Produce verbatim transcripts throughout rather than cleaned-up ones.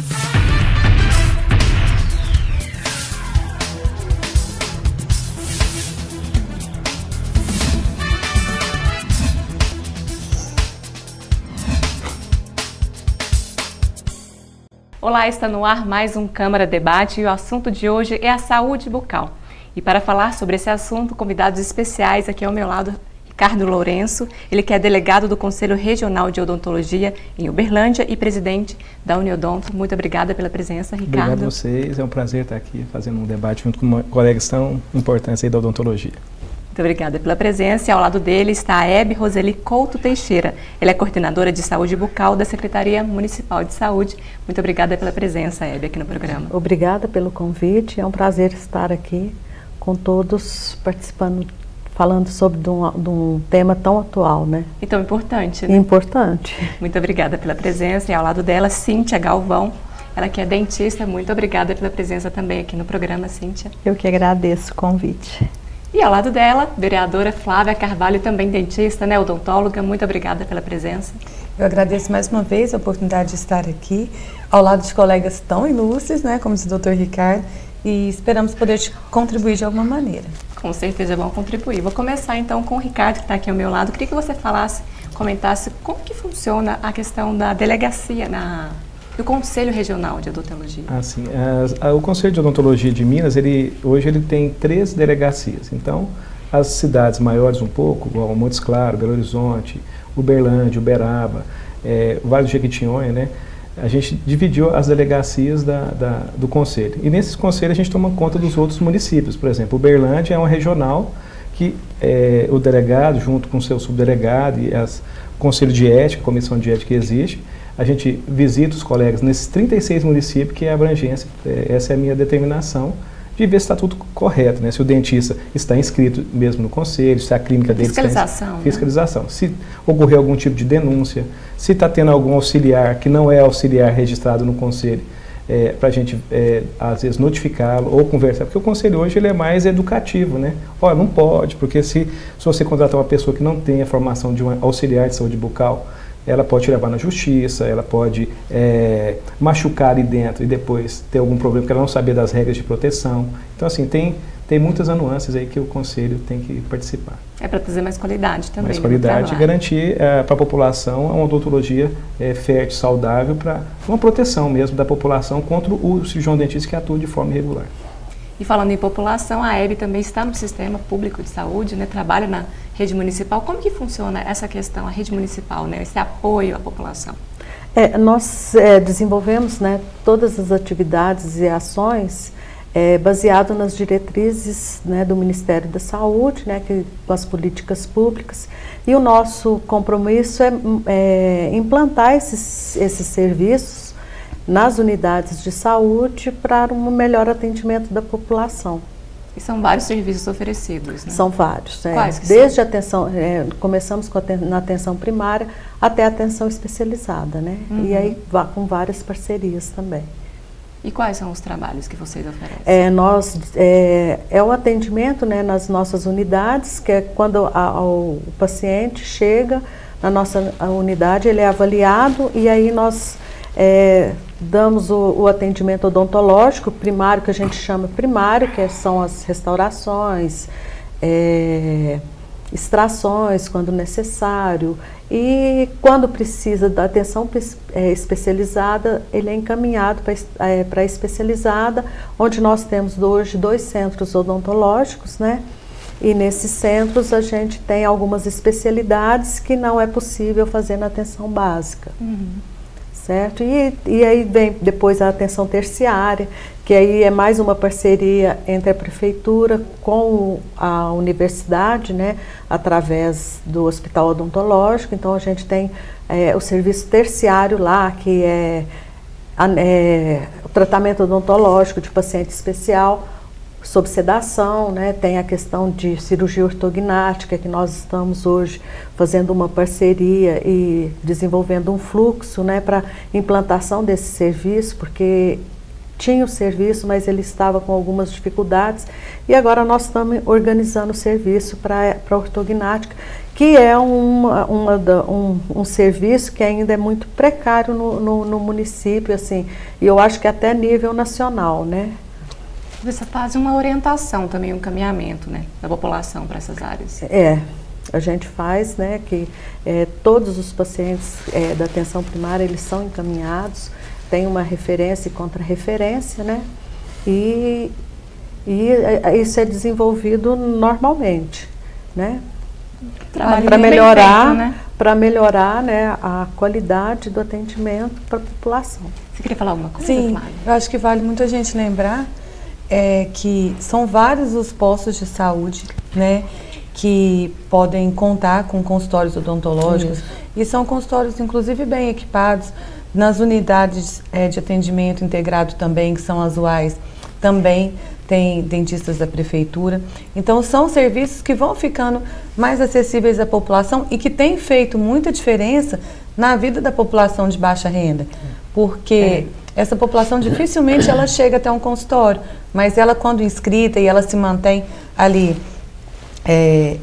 Olá, está no ar mais um Câmara Debate e o assunto de hoje é a saúde bucal. E para falar sobre esse assunto, convidados especiais aqui ao meu lado, Ricardo Lourenço, ele que é delegado do Conselho Regional de Odontologia em Uberlândia e presidente da Uniodonto. Muito obrigada pela presença, Ricardo. Obrigado a vocês, é um prazer estar aqui fazendo um debate junto com colegas tão importantes aí da odontologia. Muito obrigada pela presença. E ao lado dele está a Hebe Roseli Couto Teixeira. Ela é coordenadora de saúde bucal da Secretaria Municipal de Saúde. Muito obrigada pela presença, Hebe, aqui no programa. Obrigada pelo convite. É um prazer estar aqui com todos participando, falando sobre de um, de um tema tão atual, né? E tão importante, né? Importante. Muito obrigada pela presença. E ao lado dela, Cíntia Galvão. Ela que é dentista. Muito obrigada pela presença também aqui no programa, Cíntia. Eu que agradeço o convite. E ao lado dela, vereadora Flávia Carvalho, também dentista, né, odontóloga. Muito obrigada pela presença. Eu agradeço mais uma vez a oportunidade de estar aqui, ao lado de colegas tão ilustres, né, como esse doutor Ricardo, e esperamos poder contribuir de alguma maneira. Com certeza vão contribuir. Vou começar então com o Ricardo, que está aqui ao meu lado. Queria que você falasse, comentasse como que funciona a questão da delegacia na... do Conselho Regional de Odontologia. Ah, sim. A, a, o Conselho de Odontologia de Minas, ele, hoje ele tem três delegacias. Então, as cidades maiores um pouco, igual Montes Claros, Belo Horizonte, Uberlândia, Uberaba, é, o Vale do Jequitinhonha, né? A gente dividiu as delegacias da, da, do Conselho. E nesses conselhos a gente toma conta dos outros municípios. Por exemplo, Uberlândia é uma regional que é, o delegado, junto com o seu subdelegado e as, o Conselho de Ética, a Comissão de Ética que existe, a gente visita os colegas nesses trinta e seis municípios, que é a abrangência, essa é a minha determinação, de ver se está tudo correto, né? Se o dentista está inscrito mesmo no conselho, se a clínica dele fiscalização, está inscrita. Né? Fiscalização. Se ocorrer algum tipo de denúncia, se está tendo algum auxiliar que não é auxiliar registrado no conselho, é, para a gente, é, às vezes, notificá-lo ou conversar, porque o conselho hoje ele é mais educativo, né? Olha, não pode, porque se, se você contratar uma pessoa que não tem a formação de um auxiliar de saúde bucal, ela pode te levar na justiça, ela pode é, machucar ali dentro e depois ter algum problema porque ela não sabia das regras de proteção. Então, assim, tem, tem muitas nuances aí que o Conselho tem que participar. É para trazer mais qualidade também. Mais qualidade e garantir é, para a população uma odontologia é, fértil, saudável, para uma proteção mesmo da população contra o cirurgião dentista que atua de forma irregular. E falando em população, a Hebe também está no sistema público de saúde, né? Trabalha na rede municipal. Como que funciona essa questão, a rede municipal, né? Esse apoio à população? É, nós é, desenvolvemos, né, todas as atividades e ações é, baseado nas diretrizes, né, do Ministério da Saúde, né, que, com as políticas públicas. E o nosso compromisso é, é implantar esses, esses serviços nas unidades de saúde para um melhor atendimento da população. E são vários serviços oferecidos, né? São vários. É. Quais que Desde são? a atenção, é, começamos com a, na atenção primária até a atenção especializada, né? Uhum. E aí com várias parcerias também. E quais são os trabalhos que vocês oferecem? É, nós, é, é o atendimento, né, nas nossas unidades, que é quando a, a, o paciente chega na nossa unidade, ele é avaliado e aí nós é, damos o, o atendimento odontológico primário, que a gente chama primário, que são as restaurações, é, extrações quando necessário, e quando precisa da atenção é, especializada, ele é encaminhado para é, para a especializada, onde nós temos hoje dois centros odontológicos, né? E nesses centros a gente tem algumas especialidades que não é possível fazer na atenção básica. Uhum. Certo? E, e aí vem depois a atenção terciária, que aí é mais uma parceria entre a prefeitura com a universidade, né, através do hospital odontológico. Então a gente tem é, o serviço terciário lá, que é, é o tratamento odontológico de paciente especial, sob sedação, né? Tem a questão de cirurgia ortognática, que nós estamos hoje fazendo uma parceria e desenvolvendo um fluxo, né, para implantação desse serviço, porque tinha o serviço, mas ele estava com algumas dificuldades, e agora nós estamos organizando o serviço para a ortognática, que é uma, uma da, um, um serviço que ainda é muito precário no, no, no município, assim, e eu acho que até nível nacional, né? Você faz uma orientação também, um encaminhamento, né, da população para essas áreas. É, a gente faz, né, que é, todos os pacientes é, da atenção primária, eles são encaminhados, tem uma referência e contra-referência, né, e, e é, isso é desenvolvido normalmente, né, para melhorar, feito, né? para melhorar, né, a qualidade do atendimento para a população. Você queria falar alguma coisa, Sim, Flávia? eu acho que vale muito a gente lembrar é, que são vários os postos de saúde, né, que podem contar com consultórios odontológicos. Isso. E são consultórios, inclusive, bem equipados. Nas unidades é, de atendimento integrado também, que são as U A Is, também tem dentistas da prefeitura. Então, são serviços que vão ficando mais acessíveis à população e que têm feito muita diferença na vida da população de baixa renda. Porque é. essa população dificilmente ela chega até um consultório, mas ela, quando inscrita e ela se mantém ali é,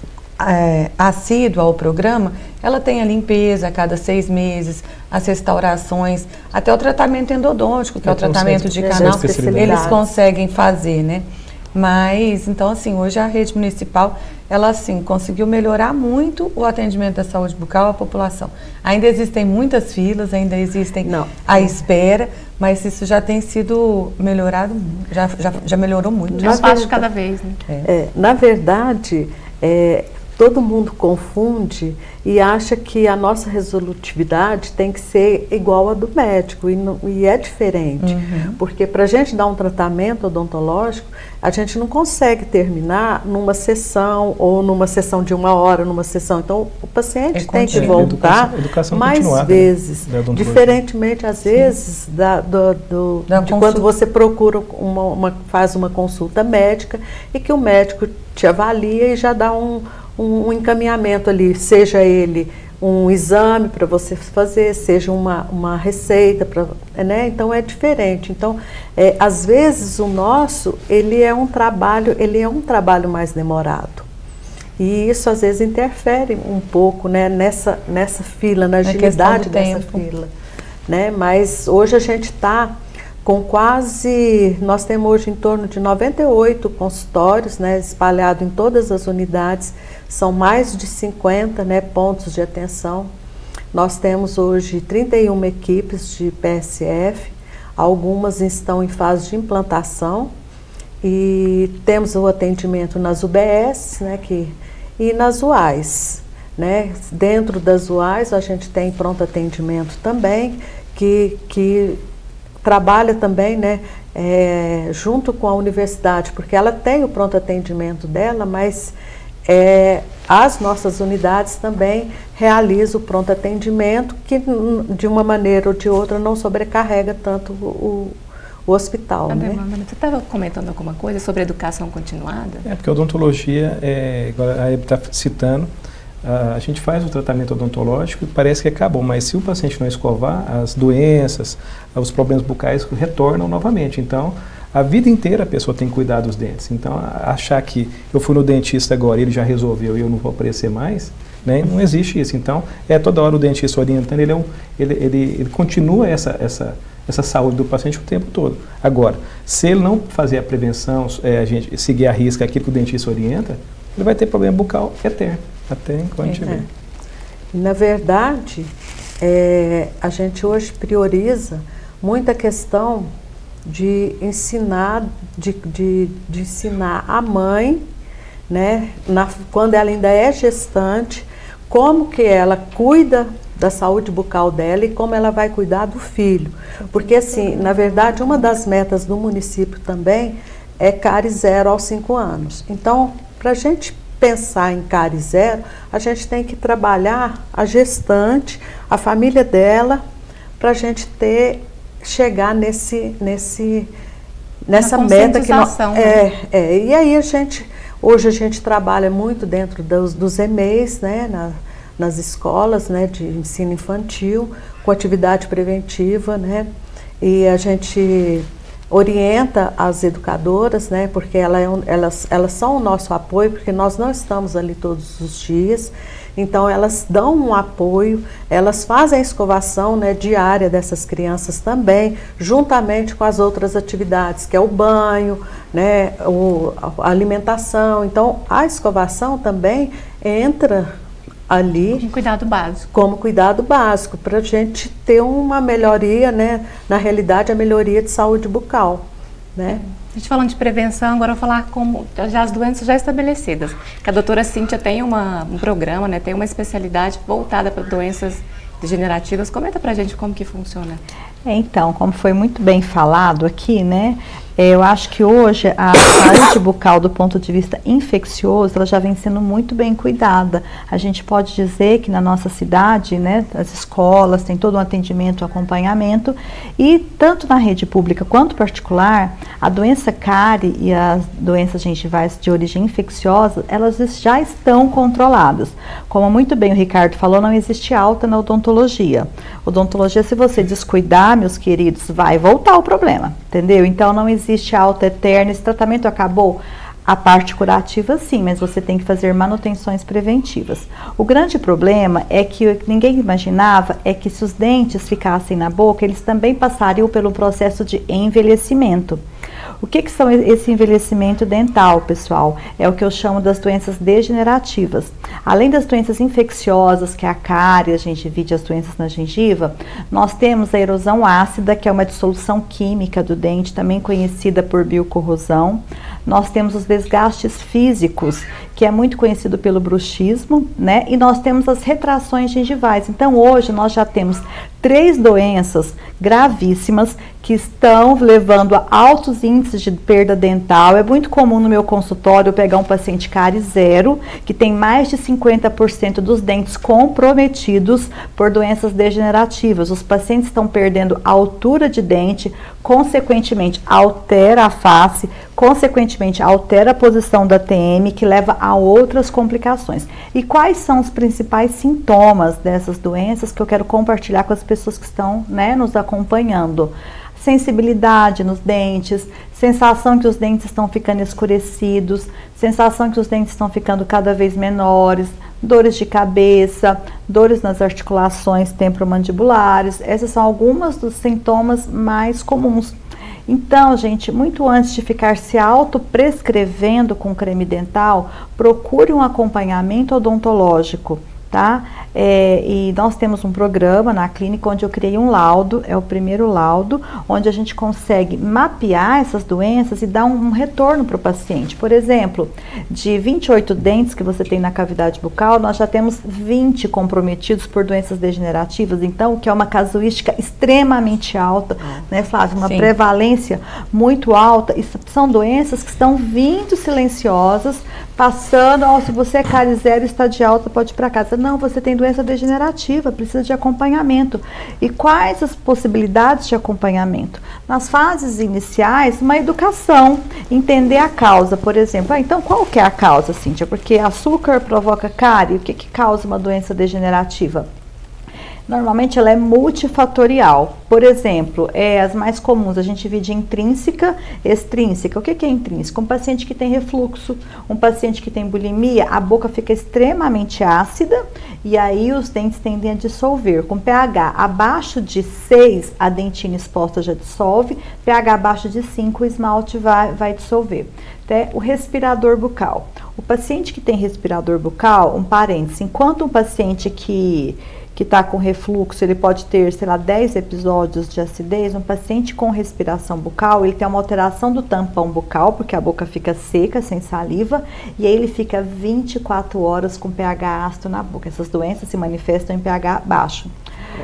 é, assídua ao programa, ela tem a limpeza a cada seis meses, as restaurações, até o tratamento endodôntico, que é, é o tratamento de canal, eles conseguem fazer, né? Mas, então, assim, hoje a rede municipal, ela, assim, conseguiu melhorar muito o atendimento da saúde bucal à população. Ainda existem muitas filas, ainda existem Não. à espera, mas isso já tem sido melhorado, já, já, já melhorou muito. Mais fácil cada vez, né? É. É, na verdade, é, todo mundo confunde e acha que a nossa resolutividade tem que ser igual à do médico, e, não, e é diferente. Uhum. Porque para a gente dar um tratamento odontológico, a gente não consegue terminar numa sessão, ou numa sessão de uma hora, numa sessão. Então, o paciente é tem que voltar educação, educação mais vezes. Né? Diferentemente, às vezes, da, do, do, da de quando você procura, uma, uma, faz uma consulta médica, e que o médico te avalia e já dá um, um, um encaminhamento ali, seja ele um exame para você fazer, seja uma, uma receita, pra, né? Então é diferente. Então, é, às vezes o nosso, ele é um trabalho, ele é um trabalho mais demorado. E isso às vezes interfere um pouco, né, nessa, nessa fila, na agilidade dessa fila. Né? Mas hoje a gente está com quase, nós temos hoje em torno de noventa e oito consultórios, né, espalhados em todas as unidades, são mais de cinquenta, né, pontos de atenção. Nós temos hoje trinta e uma equipes de P S F, algumas estão em fase de implantação, e temos o atendimento nas U B S, né, que, e nas U A Is. Né? Dentro das U A Is a gente tem pronto atendimento também, que, que trabalha também, né, é, junto com a universidade, porque ela tem o pronto atendimento dela, mas é, as nossas unidades também realizam o pronto atendimento, que de uma maneira ou de outra não sobrecarrega tanto o, o hospital. Né? Você estava comentando alguma coisa sobre educação continuada? É, porque a odontologia, é, agora a Hebe está citando, a gente faz o tratamento odontológico e parece que acabou, mas se o paciente não escovar, as doenças, os problemas bucais retornam novamente. Então, a vida inteira a pessoa tem que cuidar dos dentes. Então, achar que eu fui no dentista agora e ele já resolveu e eu não vou aparecer mais, né, não existe isso. Então, é toda hora o dentista orientando, ele, é um, ele, ele, ele continua essa, essa, essa saúde do paciente o tempo todo. Agora, se ele não fazer a prevenção, é, a gente seguir a risca aquilo que o dentista orienta, ele vai ter problema bucal eterno. Até enquanto a gente vê. Na verdade, é, a gente hoje prioriza muita questão de ensinar, de, de, de ensinar a mãe, né, na, quando ela ainda é gestante, como que ela cuida da saúde bucal dela e como ela vai cuidar do filho. Porque, assim, na verdade, uma das metas do município também é cárie zero aos cinco anos. Então, para a gente pensar em cárie zero, a gente tem que trabalhar a gestante, a família dela, para a gente ter, chegar nesse, nesse, nessa meta que nós, é, é, e aí a gente, hoje a gente trabalha muito dentro dos, dos E M E Is, né, na, nas escolas, né, de ensino infantil, com atividade preventiva, né, e a gente orienta as educadoras, né, porque ela é um, elas, elas são o nosso apoio, porque nós não estamos ali todos os dias, então elas dão um apoio, elas fazem a escovação, né, diária dessas crianças também, juntamente com as outras atividades, que é o banho, né, o, a alimentação. Então a escovação também entra ali como cuidado básico, como cuidado básico para a gente ter uma melhoria, né, na realidade a melhoria de saúde bucal, né? A gente falando de prevenção, agora eu vou falar como já as doenças já estabelecidas. Que a doutora Cíntia tem uma, um programa, né, tem uma especialidade voltada para doenças degenerativas. Comenta pra gente como que funciona. Então, como foi muito bem falado aqui, né, eu acho que hoje a saúde bucal do ponto de vista infeccioso, ela já vem sendo muito bem cuidada. A gente pode dizer que na nossa cidade, né, as escolas tem todo um atendimento, um acompanhamento, e tanto na rede pública quanto particular, a doença cárie e as doenças gengivais de origem infecciosa, elas já estão controladas. Como muito bem o Ricardo falou, não existe alta na odontologia. Odontologia, se você descuidar, meus queridos, vai voltar o problema, entendeu? Então não existe alta eterna, esse tratamento acabou. A parte curativa sim, mas você tem que fazer manutenções preventivas. O grande problema é que o que ninguém imaginava é que se os dentes ficassem na boca, eles também passariam pelo processo de envelhecimento. O que que são esse envelhecimento dental, pessoal? É o que eu chamo das doenças degenerativas. Além das doenças infecciosas, que é a cárie, a gengivite, as doenças na gengiva, nós temos a erosão ácida, que é uma dissolução química do dente, também conhecida por biocorrosão. Nós temos os desgastes físicos, que é muito conhecido pelo bruxismo, né? E nós temos as retrações gengivais. Então, hoje, nós já temos três doenças gravíssimas que estão levando a altos índices de perda dental. É muito comum no meu consultório eu pegar um paciente cárie zero, que tem mais de cinquenta por cento dos dentes comprometidos por doenças degenerativas. Os pacientes estão perdendo a altura de dente, consequentemente altera a face, consequentemente altera a posição da T M, que leva a outras complicações. E quais são os principais sintomas dessas doenças que eu quero compartilhar com as pessoas que estão, né, nos acompanhando? Sensibilidade nos dentes, sensação que os dentes estão ficando escurecidos, sensação que os dentes estão ficando cada vez menores, dores de cabeça, dores nas articulações temporomandibulares. Essas são algumas dos sintomas mais comuns. Então, gente, muito antes de ficar se autoprescrevendo com creme dental, procure um acompanhamento odontológico, tá? É, e nós temos um programa na clínica onde eu criei um laudo, é o primeiro laudo, onde a gente consegue mapear essas doenças e dar um, um retorno para o paciente. Por exemplo, de vinte e oito dentes que você tem na cavidade bucal, nós já temos vinte comprometidos por doenças degenerativas, então, que é uma casuística extremamente alta, né, Flávia? Uma Sim. prevalência muito alta, e são doenças que estão vindo silenciosas, passando, ó, se você é cárie zero, está de alta, pode ir para casa. Não, você tem doença degenerativa, precisa de acompanhamento. E quais as possibilidades de acompanhamento? Nas fases iniciais, uma educação, entender a causa, por exemplo. Ah, então, qual que é a causa, Cíntia? Porque açúcar provoca cárie, o que que causa uma doença degenerativa? Normalmente ela é multifatorial. Por exemplo, é, as mais comuns a gente divide intrínseca e extrínseca. O que que é intrínseca? Um paciente que tem refluxo, um paciente que tem bulimia, a boca fica extremamente ácida e aí os dentes tendem a dissolver. Com pH abaixo de seis, a dentina exposta já dissolve, pH abaixo de cinco, o esmalte vai, vai dissolver. Até o respirador bucal. O paciente que tem respirador bucal, um parêntese, enquanto um paciente que que está com refluxo, ele pode ter, sei lá, dez episódios de acidez. Um paciente com respiração bucal, ele tem uma alteração do tampão bucal, porque a boca fica seca, sem saliva, e aí ele fica vinte e quatro horas com pH ácido na boca. Essas doenças se manifestam em pH baixo.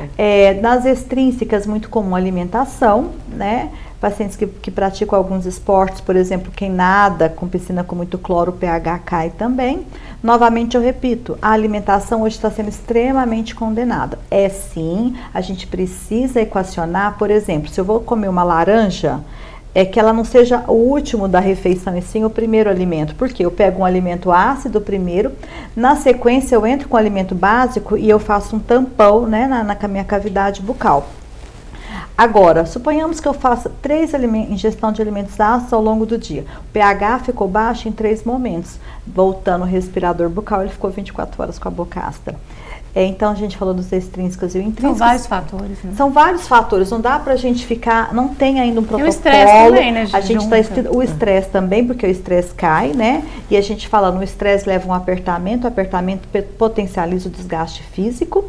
É, nas extrínsecas, muito comum alimentação, né? Pacientes que, que praticam alguns esportes, por exemplo, quem nada com piscina com muito cloro, o pH cai também. Novamente eu repito, a alimentação hoje está sendo extremamente condenada. É sim, a gente precisa equacionar, por exemplo, se eu vou comer uma laranja, é que ela não seja o último da refeição, e sim o primeiro alimento. Porque eu pego um alimento ácido primeiro, na sequência eu entro com o alimento básico e eu faço um tampão, né, na, na minha cavidade bucal. Agora, suponhamos que eu faça três ingestão de alimentos ácidos ao longo do dia. O pH ficou baixo em três momentos. Voltando ao respirador bucal, ele ficou vinte e quatro horas com a boca áspera. É, então, a gente falou dos extrínsecos e o intrínseco. São vários fatores, né? São vários fatores. Não dá pra gente ficar... Não tem ainda um protocolo. E o estresse também, né? A gente tá, o estresse também, porque o estresse cai, né? E a gente fala, no estresse leva um apertamento. O apertamento potencializa o desgaste físico.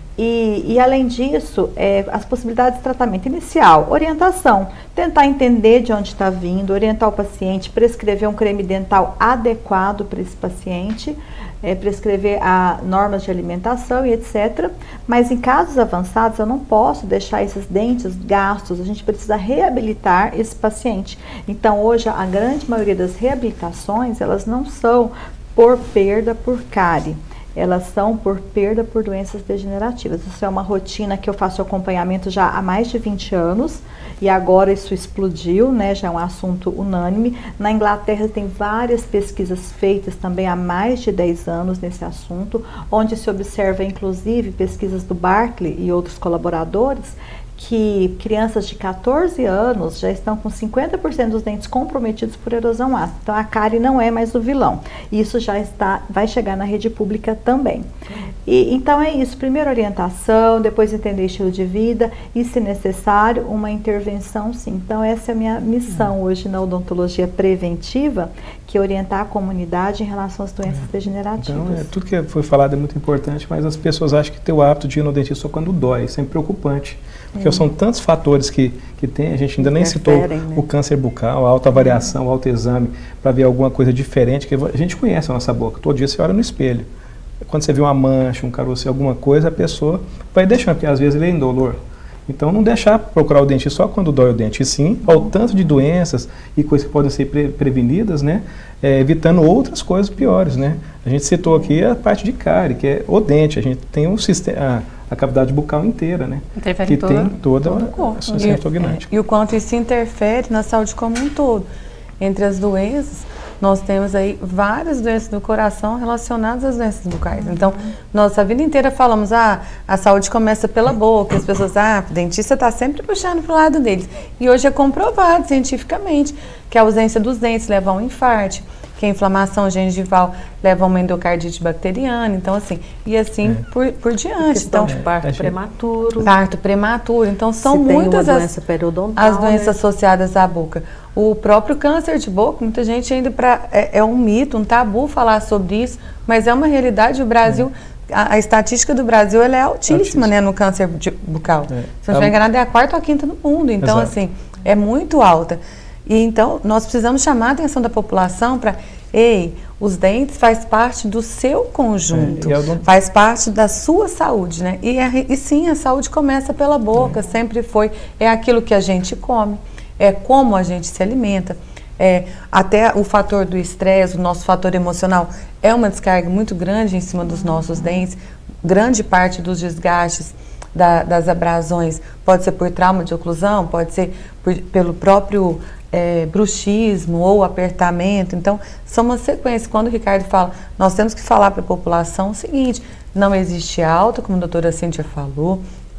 E, e além disso, é, as possibilidades de tratamento inicial, orientação, tentar entender de onde está vindo, orientar o paciente, prescrever um creme dental adequado para esse paciente, é, prescrever a, normas de alimentação e etcétera. Mas em casos avançados eu não posso deixar esses dentes gastos, a gente precisa reabilitar esse paciente. Então hoje a grande maioria das reabilitações, elas não são por perda por cárie. Elas são por perda por doenças degenerativas. Isso é uma rotina que eu faço acompanhamento já há mais de vinte anos e agora isso explodiu, né? Já é um assunto unânime. Na Inglaterra tem várias pesquisas feitas também há mais de dez anos nesse assunto, onde se observa inclusive pesquisas do Barkley e outros colaboradores, que crianças de quatorze anos já estão com cinquenta por cento dos dentes comprometidos por erosão ácida. Então a cárie não é mais o vilão. Isso já está, vai chegar na rede pública também. E, então é isso, primeiro orientação, depois entender estilo de vida e, se necessário, uma intervenção sim. Então essa é a minha missão hoje na odontologia preventiva, que é orientar a comunidade em relação às doenças é. degenerativas. Então, é, tudo que foi falado é muito importante, mas as pessoas acham que ter o hábito de ir no dentista só quando dói, isso é preocupante. Porque é. são tantos fatores que, que tem, a gente ainda nem citou, né? O câncer bucal, a alta variação, o autoexame, para ver alguma coisa diferente, que a gente conhece a nossa boca, todo dia você olha no espelho. Quando você vê uma mancha, um caroço, alguma coisa, a pessoa vai deixando, porque às vezes ele é indolor. Então não deixar procurar o dentista só quando dói o dente, e sim ao tanto de doenças e coisas que podem ser pre prevenidas, né? É, evitando outras coisas piores, né? A gente citou aqui a parte de cárie, que é o dente, a gente tem um sistema... A, a cavidade bucal inteira, né? Interfere que tem toda todo a o corpo. associação ortognática. E o quanto isso interfere na saúde como um todo. Entre as doenças, nós temos aí várias doenças do coração relacionadas às doenças bucais. Então, nossa vida inteira falamos, ah, a saúde começa pela boca, as pessoas, ah, o dentista está sempre puxando para o lado deles. E hoje é comprovado cientificamente que a ausência dos dentes leva a um infarto, que a inflamação gengival leva a uma endocardite bacteriana, então assim, e assim é. por, por diante. Então, de parto é. prematuro. Parto prematuro, então são Se muitas tem uma as, doença periodontal, as doenças né? associadas à boca. O próprio câncer de boca, muita gente ainda pra, é, é um mito, um tabu falar sobre isso, mas é uma realidade. O Brasil, é. a, a estatística do Brasil ela é altíssima, altíssima. Né, no câncer de, bucal. É. Se não estiver enganado, é a quarta ou a quinta no mundo, então Exato. assim, é muito alta. E então, nós precisamos chamar a atenção da população para, ei, os dentes faz parte do seu conjunto, é, don't... faz parte da sua saúde, né? E, a, e sim, a saúde começa pela boca, é. sempre foi. É aquilo que a gente come, é como a gente se alimenta. É, até o fator do estresse, o nosso fator emocional, é uma descarga muito grande em cima dos nossos dentes. Grande parte dos desgastes, da, das abrasões, pode ser por trauma de oclusão, pode ser por, pelo próprio... É, bruxismo ou apertamento. Então, são uma sequência. Quando o Ricardo fala, nós temos que falar para a população o seguinte, não existe alta, como a doutora Cíntia falou,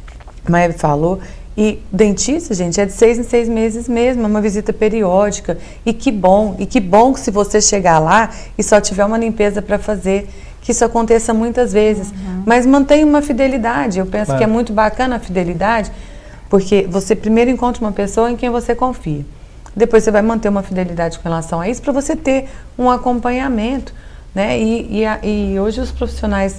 Maia falou, e dentista, gente, é de seis em seis meses mesmo, é uma visita periódica, e que bom, e que bom que se você chegar lá e só tiver uma limpeza para fazer, que isso aconteça muitas vezes, uhum. mas mantenha uma fidelidade. Eu penso claro. que é muito bacana a fidelidade, porque você primeiro encontra uma pessoa em quem você confia. Depois você vai manter uma fidelidade com relação a isso para você ter um acompanhamento, né? E, e, a, e hoje os profissionais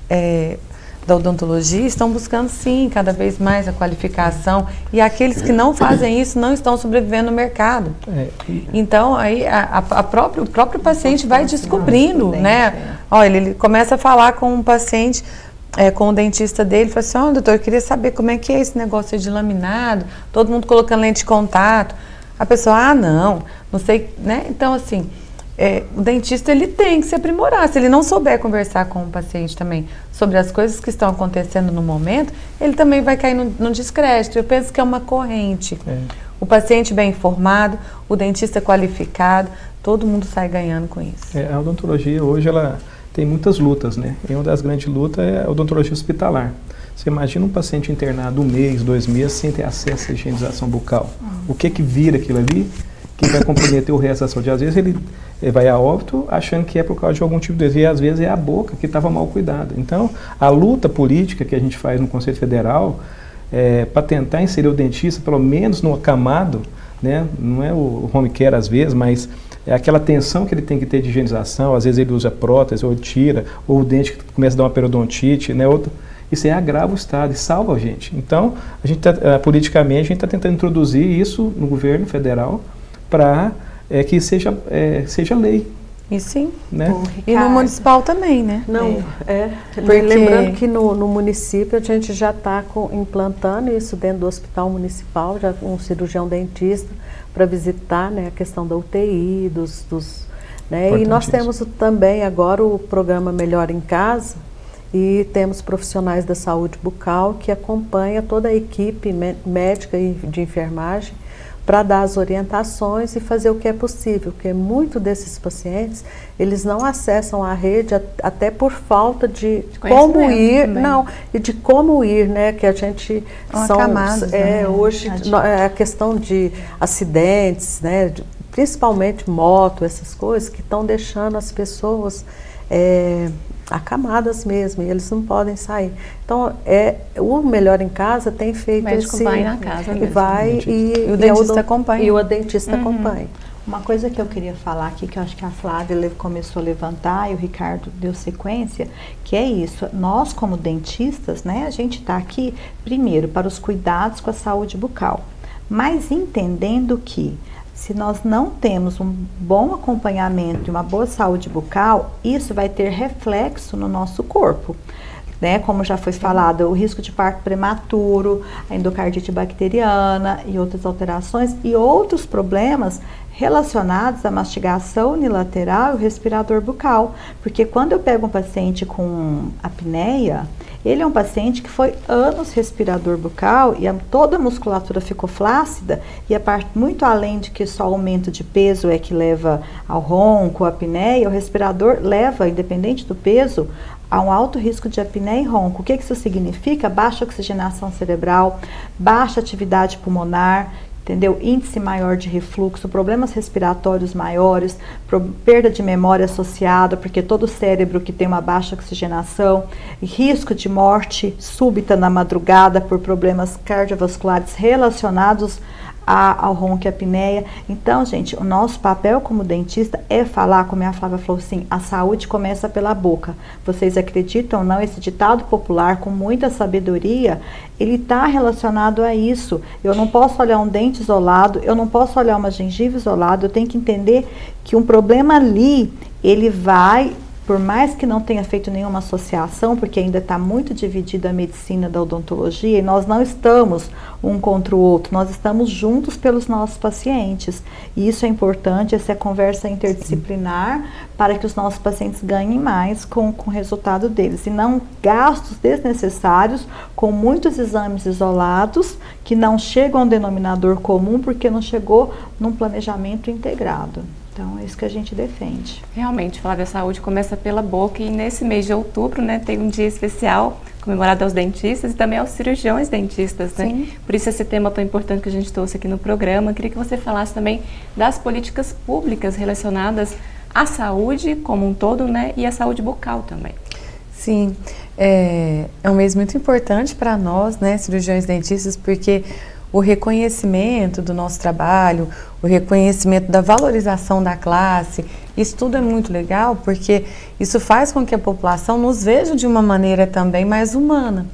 é, da odontologia estão buscando sim cada vez mais a qualificação, e aqueles que não fazem isso não estão sobrevivendo no mercado. É, e... Então aí a, a próprio, o próprio paciente vai descobrindo, né? Olha, ele começa a falar com um paciente, É, com o dentista dele, fala assim, ó, oh, doutor, eu queria saber como é que é esse negócio de laminado, todo mundo colocando lente de contato. A pessoa, ah, não, não sei, né? Então, assim, é, o dentista, ele tem que se aprimorar. Se ele não souber conversar com o paciente também sobre as coisas que estão acontecendo no momento, ele também vai cair no, no descrédito. Eu penso que é uma corrente. É. O paciente bem informado, o dentista qualificado, todo mundo sai ganhando com isso. É, a odontologia hoje, ela tem muitas lutas, né? E uma das grandes lutas é a odontologia hospitalar. Você imagina um paciente internado um mês, dois meses, sem ter acesso à higienização bucal. O que que vira aquilo ali que vai comprometer o resto da saúde? Às vezes ele, ele vai a óbito achando que é por causa de algum tipo de doença, e às vezes é a boca que estava mal cuidada. Então, a luta política que a gente faz no Conselho Federal, é, para tentar inserir o dentista, pelo menos no acamado, né, não é o home care às vezes, mas é aquela atenção que ele tem que ter de higienização. Às vezes ele usa prótese, ou tira, ou o dente que começa a dar uma periodontite, né, outro. Isso aí agrava o Estado e salva a gente. Então, a gente tá, uh, politicamente, a gente está tentando introduzir isso no governo federal para é, que seja, é, seja lei. E sim, né? Bom, e no municipal também, né? Não, é. é Porque... Lembrando que no, no município a gente já está implantando isso dentro do hospital municipal, já um cirurgião dentista para visitar, né, a questão da U T I, dos... dos né? E nós temos também agora o programa Melhor em Casa, e temos profissionais da saúde bucal que acompanham toda a equipe médica e de enfermagem para dar as orientações e fazer o que é possível, porque muitos desses pacientes, eles não acessam a rede até por falta de, de como ir, também. não, e de como ir, né, que a gente Uma são, camada, é, né? hoje a questão de acidentes, né, de, principalmente moto, essas coisas que estão deixando as pessoas é, acamadas mesmo, e eles não podem sair. Então, é, o Melhor em Casa tem feito o médico esse... vai na casa mesmo. Vai e, e o dentista acompanha. E o dentista uhum. acompanha. Uma coisa que eu queria falar aqui, que eu acho que a Flávia começou a levantar e o Ricardo deu sequência, que é isso. Nós, como dentistas, né, a gente está aqui, primeiro, para os cuidados com a saúde bucal, mas entendendo que se nós não temos um bom acompanhamento e uma boa saúde bucal, isso vai ter reflexo no nosso corpo. Né? Como já foi falado, o risco de parto prematuro, a endocardite bacteriana e outras alterações e outros problemas relacionados à mastigação unilateral e o respirador bucal. Porque quando eu pego um paciente com apneia, ele é um paciente que foi anos respirador bucal e a, toda a musculatura ficou flácida, e a parte muito além de que só aumento de peso é que leva ao ronco, à apneia, o respirador leva, independente do peso, a um alto risco de apneia e ronco. O que isso significa? Baixa oxigenação cerebral, baixa atividade pulmonar, entendeu? Índice maior de refluxo, problemas respiratórios maiores, pro, perda de memória associada, porque todo cérebro que tem uma baixa oxigenação, risco de morte súbita na madrugada por problemas cardiovasculares relacionados a, ao ronco e apneia. Então, gente, o nosso papel como dentista é falar, como a Flávia falou assim, a saúde começa pela boca. Vocês acreditam ou não, esse ditado popular com muita sabedoria, ele está relacionado a isso. Eu não posso olhar um dente isolado, eu não posso olhar uma gengiva isolada, eu tenho que entender que um problema ali, ele vai... Por mais que não tenha feito nenhuma associação, porque ainda está muito dividida a medicina da odontologia, e nós não estamos um contra o outro, nós estamos juntos pelos nossos pacientes. E isso é importante, essa é a conversa interdisciplinar, sim, para que os nossos pacientes ganhem mais com, com o resultado deles. E não gastos desnecessários com muitos exames isolados, que não chegam a um denominador comum, porque não chegou num planejamento integrado. Então, é isso que a gente defende. Realmente, falar da saúde começa pela boca, e nesse mês de outubro, né, tem um dia especial comemorado aos dentistas e também aos cirurgiões dentistas, né? Sim. Por isso esse tema tão importante que a gente trouxe aqui no programa. Queria que você falasse também das políticas públicas relacionadas à saúde como um todo, né, e à saúde bucal também. Sim, é, é um mês muito importante para nós, né, cirurgiões dentistas, porque o reconhecimento do nosso trabalho, o reconhecimento da valorização da classe, isso tudo é muito legal, porque isso faz com que a população nos veja de uma maneira também mais humana.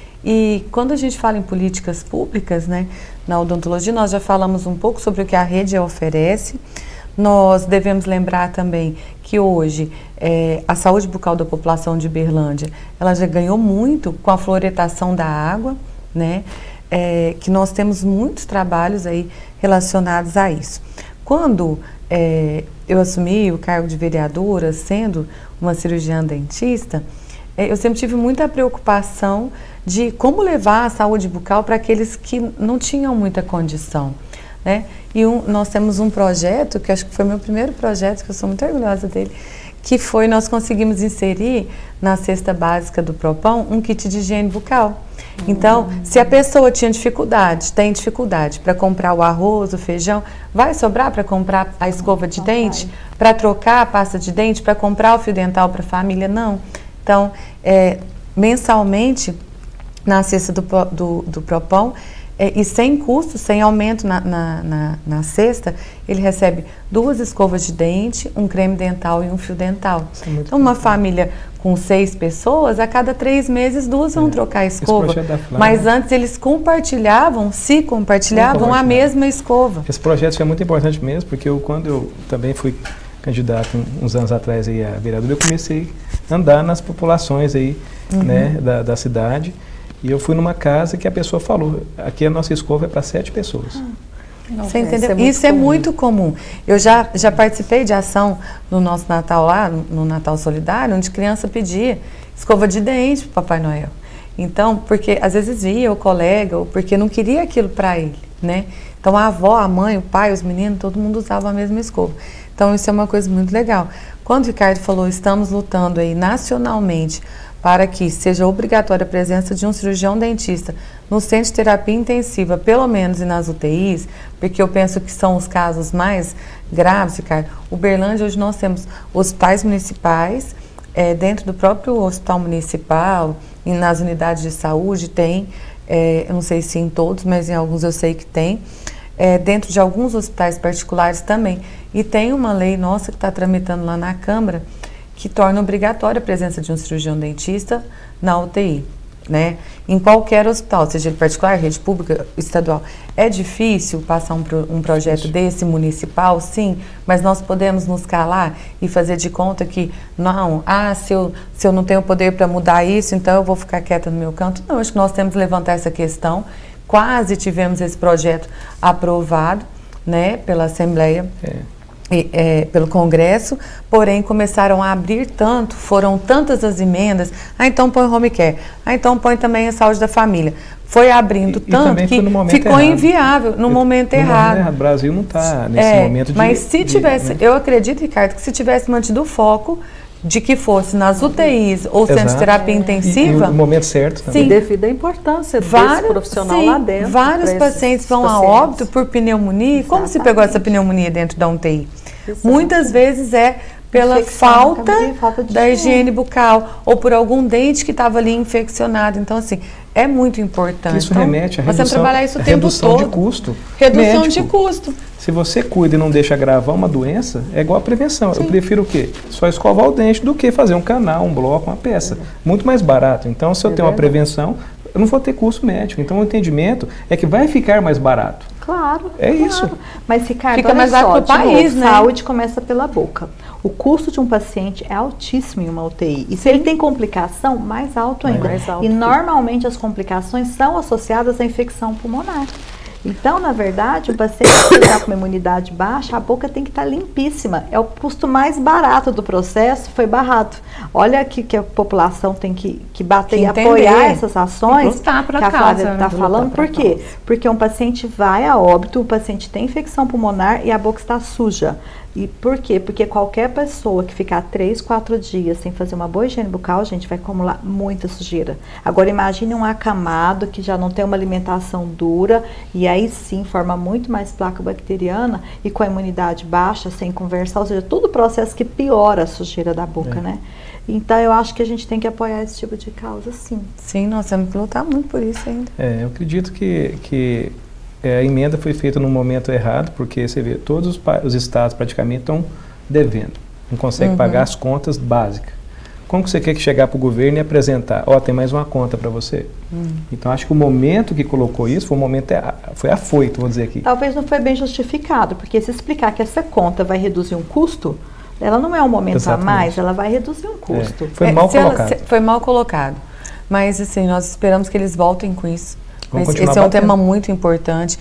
E quando a gente fala em políticas públicas, né, na odontologia, nós já falamos um pouco sobre o que a rede oferece. Nós devemos lembrar também que hoje é, a saúde bucal da população de Berlândia, ela já ganhou muito com a fluoretação da água, né? É, que nós temos muitos trabalhos aí relacionados a isso. Quando é, eu assumi o cargo de vereadora, sendo uma cirurgiã dentista, é, eu sempre tive muita preocupação de como levar a saúde bucal para aqueles que não tinham muita condição, né? E um, nós temos um projeto, que acho que foi meu primeiro projeto, que eu sou muito orgulhosa dele, que foi, nós conseguimos inserir na cesta básica do Propão um kit de higiene bucal. Então, se a pessoa tinha dificuldade, tem dificuldade para comprar o arroz, o feijão, vai sobrar para comprar a escova de dente, para trocar a pasta de dente, para comprar o fio dental para a família? Não. Então, é, mensalmente, na cesta do, do, do Propão, é, e sem custo, sem aumento na, na, na, na cesta, ele recebe duas escovas de dente, um creme dental e um fio dental. É então, uma família com seis pessoas, a cada três meses, duas vão é. trocar a escova. Mas antes eles compartilhavam, se compartilhavam, a mesma escova. Esse projeto é muito importante mesmo, porque eu, quando eu também fui candidato uns anos atrás aí a vereador, eu comecei a andar nas populações aí, uhum. né, da, da cidade. E eu fui numa casa que a pessoa falou, aqui a nossa escova é para sete pessoas. Ah, Você entendeu? Isso é, Isso é muito comum. Eu já, já participei de ação no nosso Natal lá, no Natal Solidário, onde criança pedia escova de dente para o Papai Noel. Então, porque às vezes via o colega, ou porque não queria aquilo para ele, né? Então a avó, a mãe, o pai, os meninos, todo mundo usava a mesma escova. Então isso é uma coisa muito legal. Quando o Ricardo falou, estamos lutando aí nacionalmente para que seja obrigatória a presença de um cirurgião dentista no centro de terapia intensiva, pelo menos e nas U T Is, porque eu penso que são os casos mais graves, Ricardo. Uberlândia, hoje nós temos hospitais municipais, é, dentro do próprio hospital municipal, e nas unidades de saúde tem, é, eu não sei se em todos, mas em alguns eu sei que tem, é, dentro de alguns hospitais particulares também. E tem uma lei nossa que está tramitando lá na Câmara, que torna obrigatória a presença de um cirurgião dentista na U T I, né? Em qualquer hospital, seja ele particular, rede pública, estadual. É difícil passar um, pro, um projeto desse municipal, sim, mas nós podemos nos calar e fazer de conta que, não, ah, se eu, se eu não tenho poder para mudar isso, então eu vou ficar quieta no meu canto. Não, acho que nós temos que levantar essa questão. Quase tivemos esse projeto aprovado, né, pela Assembleia. É. E, é, pelo Congresso, porém começaram a abrir tanto, foram tantas as emendas, ah, então põe o home care, ah, então põe também a saúde da família. Foi abrindo e, tanto e que ficou errado. inviável no eu, momento no errado. Momento, o Brasil não está nesse é, momento de... Mas se tivesse, de, né? eu acredito, Ricardo, que se tivesse mantido o foco de que fosse nas U T Is ou centro de terapia é. intensiva... E, e no momento certo também. Sim, devido à importância vários, desse profissional sim, lá dentro. Vários pacientes vão pacientes. a óbito por pneumonia. Exatamente. Como se pegou essa pneumonia dentro da U T I? Exato. Muitas vezes é pela Infecção, falta, falta da higiene bucal ou por algum dente que estava ali infeccionado. Então, assim, é muito importante. Isso então, remete a redução, nós trabalhar isso o tempo redução todo. de custo. Redução médico. de custo. Se você cuida e não deixa agravar uma doença, é igual a prevenção. Sim. Eu prefiro o quê? Só escovar o dente do que fazer um canal, um bloco, uma peça. É. Muito mais barato. Então, se eu é tenho verdade. uma prevenção, eu não vou ter custo médico. Então, o entendimento é que vai ficar mais barato. Claro. É claro. isso. Mas, Ricardo, fica mais só, barato para o país, novo, né? Saúde começa pela boca. O custo de um paciente é altíssimo em uma U T I. E se ele tem complicação, mais alto ainda. Mais alto e que... normalmente as complicações são associadas à infecção pulmonar. Então, na verdade, o paciente que está com uma imunidade baixa, a boca tem que estar limpíssima. É o custo mais barato do processo, foi barrado. Olha aqui que a população tem que, que bater que e apoiar essas ações que a Flávia está falando. Por quê? Causa. Porque um paciente vai a óbito, o paciente tem infecção pulmonar e a boca está suja. E por quê? Porque qualquer pessoa que ficar três, quatro dias sem fazer uma boa higiene bucal, gente, vai acumular muita sujeira. Agora imagine um acamado que já não tem uma alimentação dura e aí sim forma muito mais placa bacteriana e com a imunidade baixa, sem conversar, ou seja, todo o processo que piora a sujeira da boca, é. né? Então eu acho que a gente tem que apoiar esse tipo de causa, sim. Sim, nós temos que lutar muito por isso ainda. É, eu acredito que... que É, a emenda foi feita no momento errado, porque você vê, todos os, os estados praticamente estão devendo, não conseguem uhum. pagar as contas básicas. Como que você quer que chegar para o governo e apresentar? Ó, oh, tem mais uma conta para você. Uhum. Então, acho que o momento que colocou isso foi um momento, foi afoito, vou dizer aqui. Talvez não foi bem justificado, porque se explicar que essa conta vai reduzir um custo, ela não é um momento Exatamente. a mais, ela vai reduzir um custo. É, foi mal é, colocado. Ela, se, foi mal colocado, mas assim, nós esperamos que eles voltem com isso. Mas esse é um batendo. tema muito importante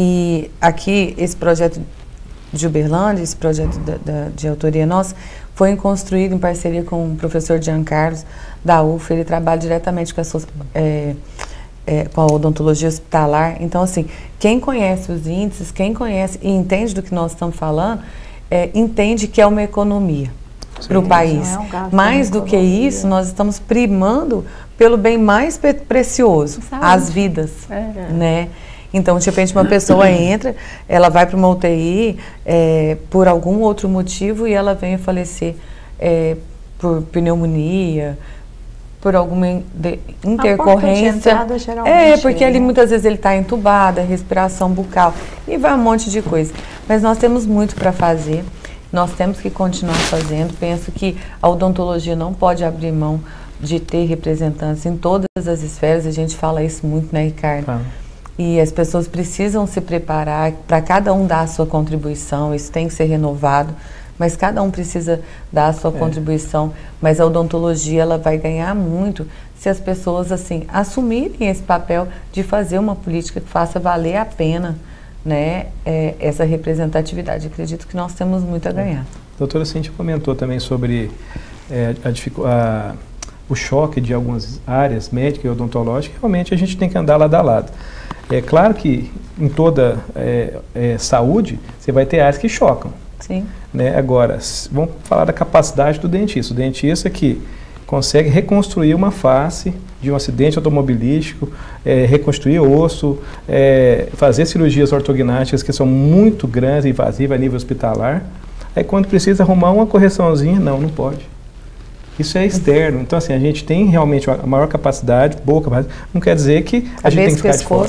e aqui esse projeto de Uberlândia, esse projeto da, da, de autoria nossa, foi construído em parceria com o professor Jean Carlos da U F A. Ele trabalha diretamente com a, é, é, com a odontologia hospitalar. Então, assim, quem conhece os índices, quem conhece e entende do que nós estamos falando, é, entende que é uma economia. para o país. É um gasto Mais do que isso, nós estamos primando pelo bem mais precioso, as vidas, é. né? Então, de repente, uma pessoa entra, ela vai para uma U T I é, por algum outro motivo e ela vem a falecer é, por pneumonia, por alguma de, intercorrência. Entrada, é, porque ali muitas vezes ele está entubado, respiração bucal e vai um monte de coisa. Mas nós temos muito para fazer, nós temos que continuar fazendo. Penso que a odontologia não pode abrir mão de ter representantes em todas as esferas, a gente fala isso muito, né, Ricardo? Ah. E as pessoas precisam se preparar para cada um dar a sua contribuição, isso tem que ser renovado, mas cada um precisa dar a sua é. contribuição, mas a odontologia ela vai ganhar muito se as pessoas assim assumirem esse papel de fazer uma política que faça valer a pena, né, é, essa representatividade. Acredito que nós temos muito a ganhar. A doutora Cíntia comentou também sobre é, a, a, o choque de algumas áreas médicas e odontológicas. Realmente a gente tem que andar lado a lado. É claro que em toda é, é, saúde você vai ter áreas que chocam. Sim. Né? Agora, vamos falar da capacidade do dentista. O dentista que consegue reconstruir uma face de um acidente automobilístico, é, reconstruir osso, é, fazer cirurgias ortognáticas que são muito grandes e invasivas a nível hospitalar. Aí quando precisa arrumar uma correçãozinha, não, não pode. Isso é externo. Então, assim, a gente tem realmente a maior capacidade, boa capacidade. Não quer dizer que a gente tem que ficar de fora.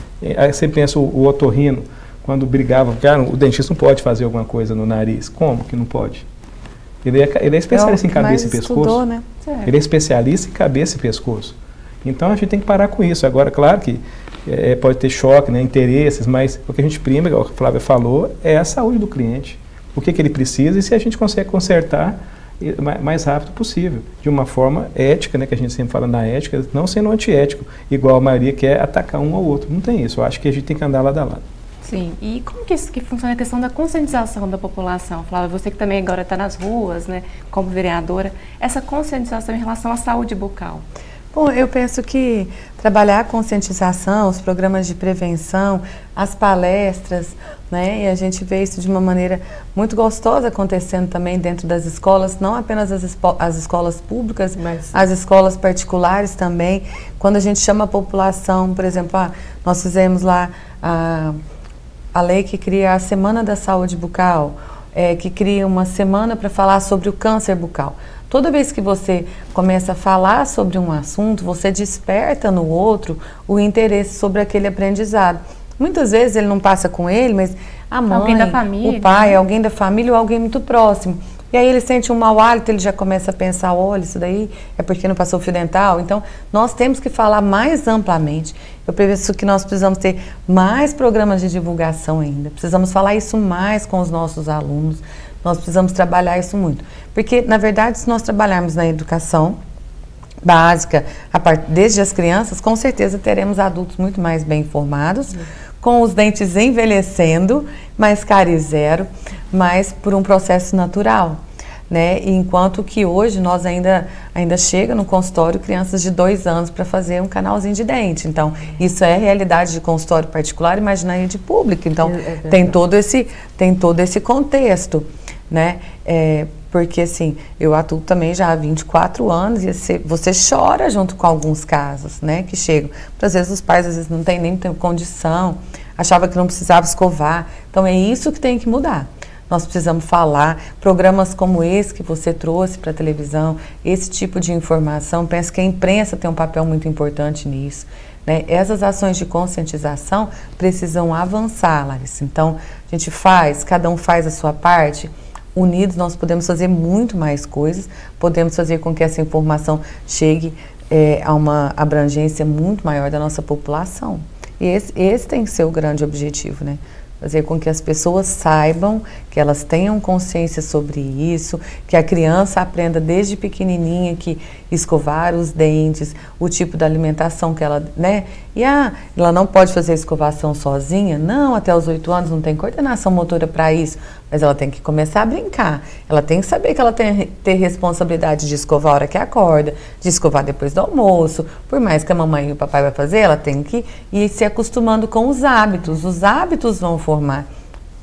Aí você pensa o, o otorrino, quando brigava, cara, o dentista não pode fazer alguma coisa no nariz. Como que não pode? Ele é, ele é especialista é em cabeça e pescoço. Estudou, né? Ele é especialista em cabeça e pescoço. Então, a gente tem que parar com isso. Agora, claro que é, pode ter choque, né, interesses, mas o que a gente prima, como a Flávia falou, é a saúde do cliente. O que, que ele precisa e se a gente consegue consertar mais rápido possível, de uma forma ética, né, que a gente sempre fala na ética, não sendo antiético, igual a maioria quer atacar um ao outro. Não tem isso. Eu acho que a gente tem que andar lado a lado. Sim. E como que isso que funciona a questão da conscientização da população? Flávia, você que também agora está nas ruas, né, como vereadora, essa conscientização em relação à saúde bucal? Bom, eu penso que trabalhar a conscientização, os programas de prevenção, as palestras, né, e a gente vê isso de uma maneira muito gostosa acontecendo também dentro das escolas, não apenas as, as escolas públicas, mas as escolas particulares também. Quando a gente chama a população, por exemplo, ah, nós fizemos lá a, a lei que cria a Semana da Saúde Bucal, é, que cria uma semana para falar sobre o câncer bucal. Toda vez que você começa a falar sobre um assunto, você desperta no outro o interesse sobre aquele aprendizado. Muitas vezes ele não passa com ele, mas a mãe, alguém da família, o pai, né? Alguém da família ou alguém muito próximo. E aí ele sente um mau hálito, ele já começa a pensar, olha, isso daí é porque não passou o fio dental. Então, nós temos que falar mais amplamente. Eu penso que nós precisamos ter mais programas de divulgação ainda. Precisamos falar isso mais com os nossos alunos. Nós precisamos trabalhar isso muito. Porque, na verdade, se nós trabalharmos na educação básica, a part... desde as crianças, com certeza teremos adultos muito mais bem informados, uhum. com os dentes envelhecendo, mais cárie zero, mas por um processo natural. Né? Enquanto que hoje nós ainda, ainda chega no consultório crianças de dois anos para fazer um canalzinho de dente. Então, isso é realidade de consultório particular, imagina aí de público. Então, é, é tem, todo esse, tem todo esse contexto. Né? É, porque assim, eu atuo também já há vinte e quatro anos e você, você chora junto com alguns casos, né, que chegam. Às vezes os pais às vezes não têm nem condição, achava que não precisava escovar. Então é isso que tem que mudar. Nós precisamos falar, programas como esse que você trouxe para a televisão, esse tipo de informação, penso que a imprensa tem um papel muito importante nisso. Né? Essas ações de conscientização precisam avançar, Larissa. Então, a gente faz, cada um faz a sua parte. Unidos nós podemos fazer muito mais coisas, podemos fazer com que essa informação chegue é, a uma abrangência muito maior da nossa população. E esse, esse tem que ser o grande objetivo, né? Fazer com que as pessoas saibam, que elas tenham consciência sobre isso, que a criança aprenda desde pequenininha que escovar os dentes, o tipo de alimentação que ela, né? E ah, ela não pode fazer escovação sozinha? Não, até os oito anos não tem coordenação motora para isso, mas ela tem que começar a brincar. Ela tem que saber que ela tem que ter responsabilidade de escovar a hora que acorda, de escovar depois do almoço. Por mais que a mamãe e o papai vai fazer, ela tem que ir se acostumando com os hábitos. Os hábitos vão formar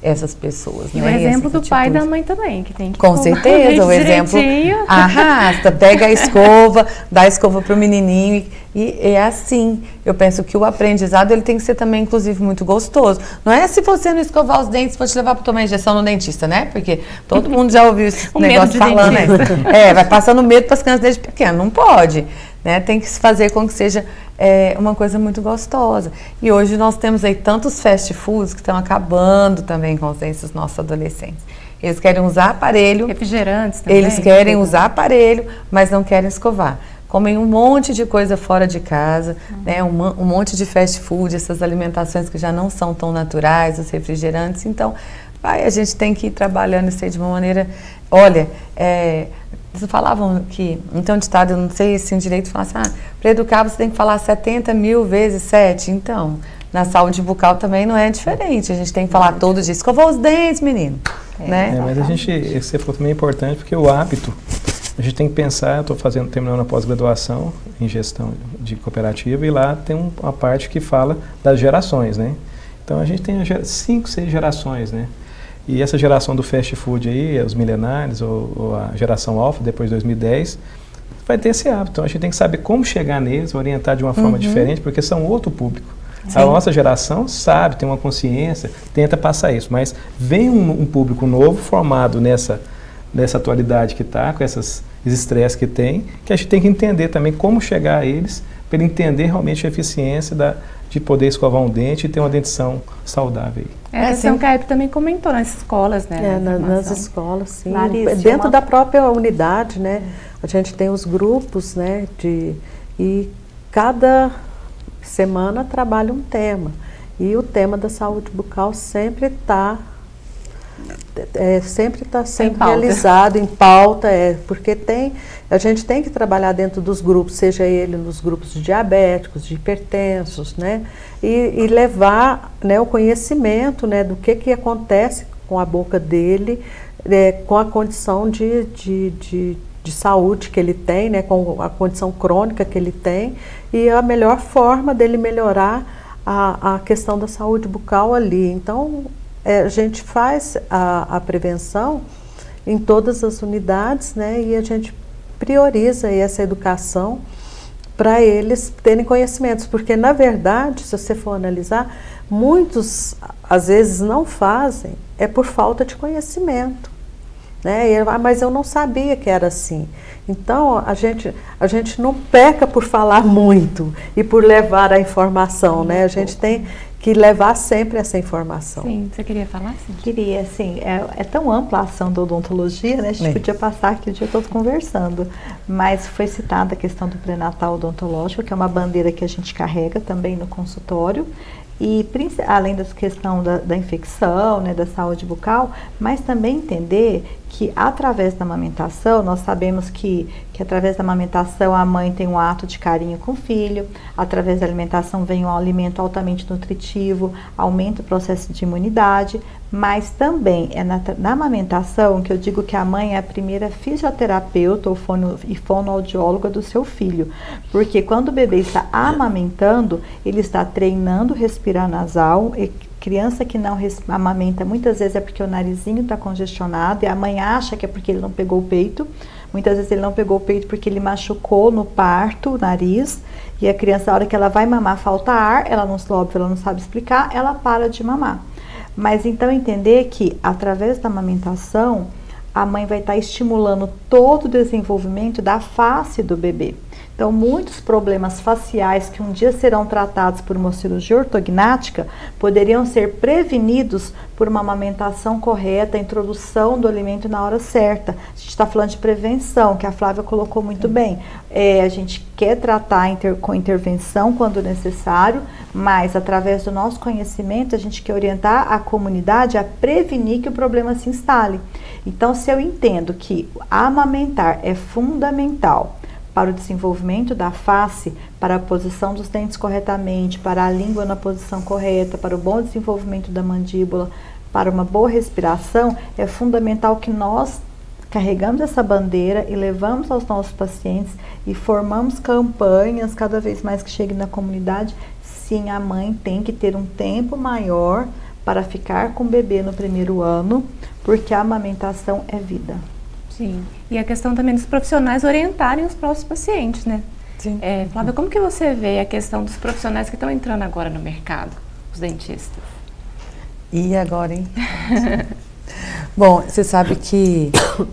essas pessoas. E né? o exemplo e do pai e da mãe também, que tem que com certeza, o exemplo arrasta, pega a escova, dá a escova para o menininho e, e é assim. Eu penso que o aprendizado ele tem que ser também, inclusive, muito gostoso. Não é se você não escovar os dentes, vou te levar para tomar injeção no dentista, né? Porque todo mundo já ouviu esse negócio de falando, né? É, vai passando medo para as crianças desde pequeno, não pode. Né? Tem que fazer com que seja é, uma coisa muito gostosa. E hoje nós temos aí tantos fast foods que estão acabando também com os dentes dos nossos adolescentes. Eles querem usar aparelho. Refrigerantes também. Eles querem usar aparelho, mas não querem escovar. Comem um monte de coisa fora de casa, uhum. né? um, um monte de fast food, essas alimentações que já não são tão naturais, os refrigerantes. Então, vai, a gente tem que ir trabalhando isso aí de uma maneira... Olha, é, eles falavam que, então um ditado, eu não sei se em direito fala assim, ah, para educar você tem que falar setenta mil vezes sete. Então, na saúde bucal também não é diferente. A gente tem que falar todos os dias, escovar os dentes, menino. É, né? É, mas a gente, esse você falou também é importante, porque o hábito, a gente tem que pensar, eu estou fazendo, terminando a pós-graduação em gestão de cooperativa e lá tem um, uma parte que fala das gerações, né? Então a gente tem cinco, seis gerações, né? E essa geração do fast food aí, os milenários, ou, ou a geração alfa, depois de dois mil e dez, vai ter esse hábito. Então a gente tem que saber como chegar neles, orientar de uma forma uhum. diferente, porque são outro público. Sim. A nossa geração sabe, tem uma consciência, tenta passar isso, mas vem um, um público novo formado nessa, nessa atualidade que está, com essas, esses estresses que tem, que a gente tem que entender também como chegar a eles, para ele entender realmente a eficiência da, de poder escovar um dente e ter uma dentição saudável. É, a questão que a Hebe também comentou nas escolas, né? É, na, nas escolas, sim. Larissa, dentro uma... da própria unidade, né? A gente tem os grupos, né? De, e cada semana trabalha um tema. E o tema da saúde bucal sempre está é, sempre está sendo realizado em pauta, é, porque tem, a gente tem que trabalhar dentro dos grupos, seja ele nos grupos de diabéticos, de hipertensos, né, e, e levar, né, o conhecimento, né, do que, que acontece com a boca dele, é, com a condição de, de, de, de saúde que ele tem, né, com a condição crônica que ele tem, e a melhor forma dele melhorar a, a questão da saúde bucal ali. Então, É, a gente faz a, a prevenção em todas as unidades, né, e a gente prioriza essa educação para eles terem conhecimentos, porque na verdade, se você for analisar, muitos às vezes não fazem, é por falta de conhecimento, né, e, ah, mas eu não sabia que era assim. Então a gente, a gente não peca por falar muito e por levar a informação, né, a gente tem que levar sempre essa informação. Sim, você queria falar? Sim. Queria, assim, é, é tão ampla a ação da odontologia, né? A gente é. podia passar aqui o dia todo conversando, mas foi citada a questão do pré-natal odontológico, que é uma bandeira que a gente carrega também no consultório, e além da questão da, da infecção, né, da saúde bucal, mas também entender que através da amamentação, nós sabemos que, que através da amamentação a mãe tem um ato de carinho com o filho, através da alimentação vem um alimento altamente nutritivo, aumenta o processo de imunidade, mas também é na, na amamentação que eu digo que a mãe é a primeira fisioterapeuta ou fono, e fonoaudióloga do seu filho, porque quando o bebê está amamentando, ele está treinando respirar nasal, e criança que não amamenta muitas vezes é porque o narizinho está congestionado e a mãe acha que é porque ele não pegou o peito. Muitas vezes ele não pegou o peito porque ele machucou no parto o nariz e a criança, na hora que ela vai mamar, falta ar, ela não, óbvio, ela não sabe explicar, ela para de mamar. Mas então entender que através da amamentação a mãe vai estar estimulando todo o desenvolvimento da face do bebê. Então, muitos problemas faciais que um dia serão tratados por uma cirurgia ortognática poderiam ser prevenidos por uma amamentação correta, a introdução do alimento na hora certa. A gente está falando de prevenção, que a Flávia colocou muito bem. É, a gente quer tratar inter, com intervenção quando necessário, mas através do nosso conhecimento a gente quer orientar a comunidade a prevenir que o problema se instale. Então, se eu entendo que amamentar é fundamental para o desenvolvimento da face, para a posição dos dentes corretamente, para a língua na posição correta, para o bom desenvolvimento da mandíbula, para uma boa respiração, é fundamental que nós carregamos essa bandeira e levamos aos nossos pacientes e formamos campanhas cada vez mais que cheguem na comunidade. Sim, a mãe tem que ter um tempo maior para ficar com o bebê no primeiro ano, porque a amamentação é vida. Sim, e a questão também dos profissionais orientarem os próprios pacientes, né? Sim. É, Flávia, como que você vê a questão dos profissionais que estão entrando agora no mercado, os dentistas? E agora, hein? Bom, você sabe que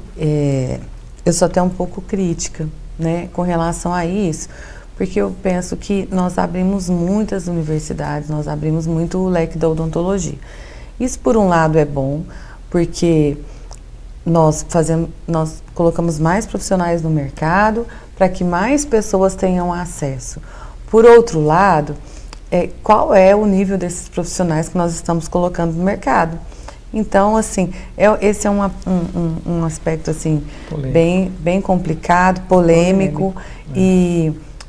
é, eu sou até um pouco crítica, né, com relação a isso, porque eu penso que nós abrimos muitas universidades, nós abrimos muito o leque da odontologia. Isso, por um lado, é bom, porque nós, fazemos, nós colocamos mais profissionais no mercado para que mais pessoas tenham acesso. Por outro lado, é, qual é o nível desses profissionais que nós estamos colocando no mercado? Então, assim, é, esse é uma, um, um, um aspecto assim, bem, bem complicado, polêmico, polêmico. E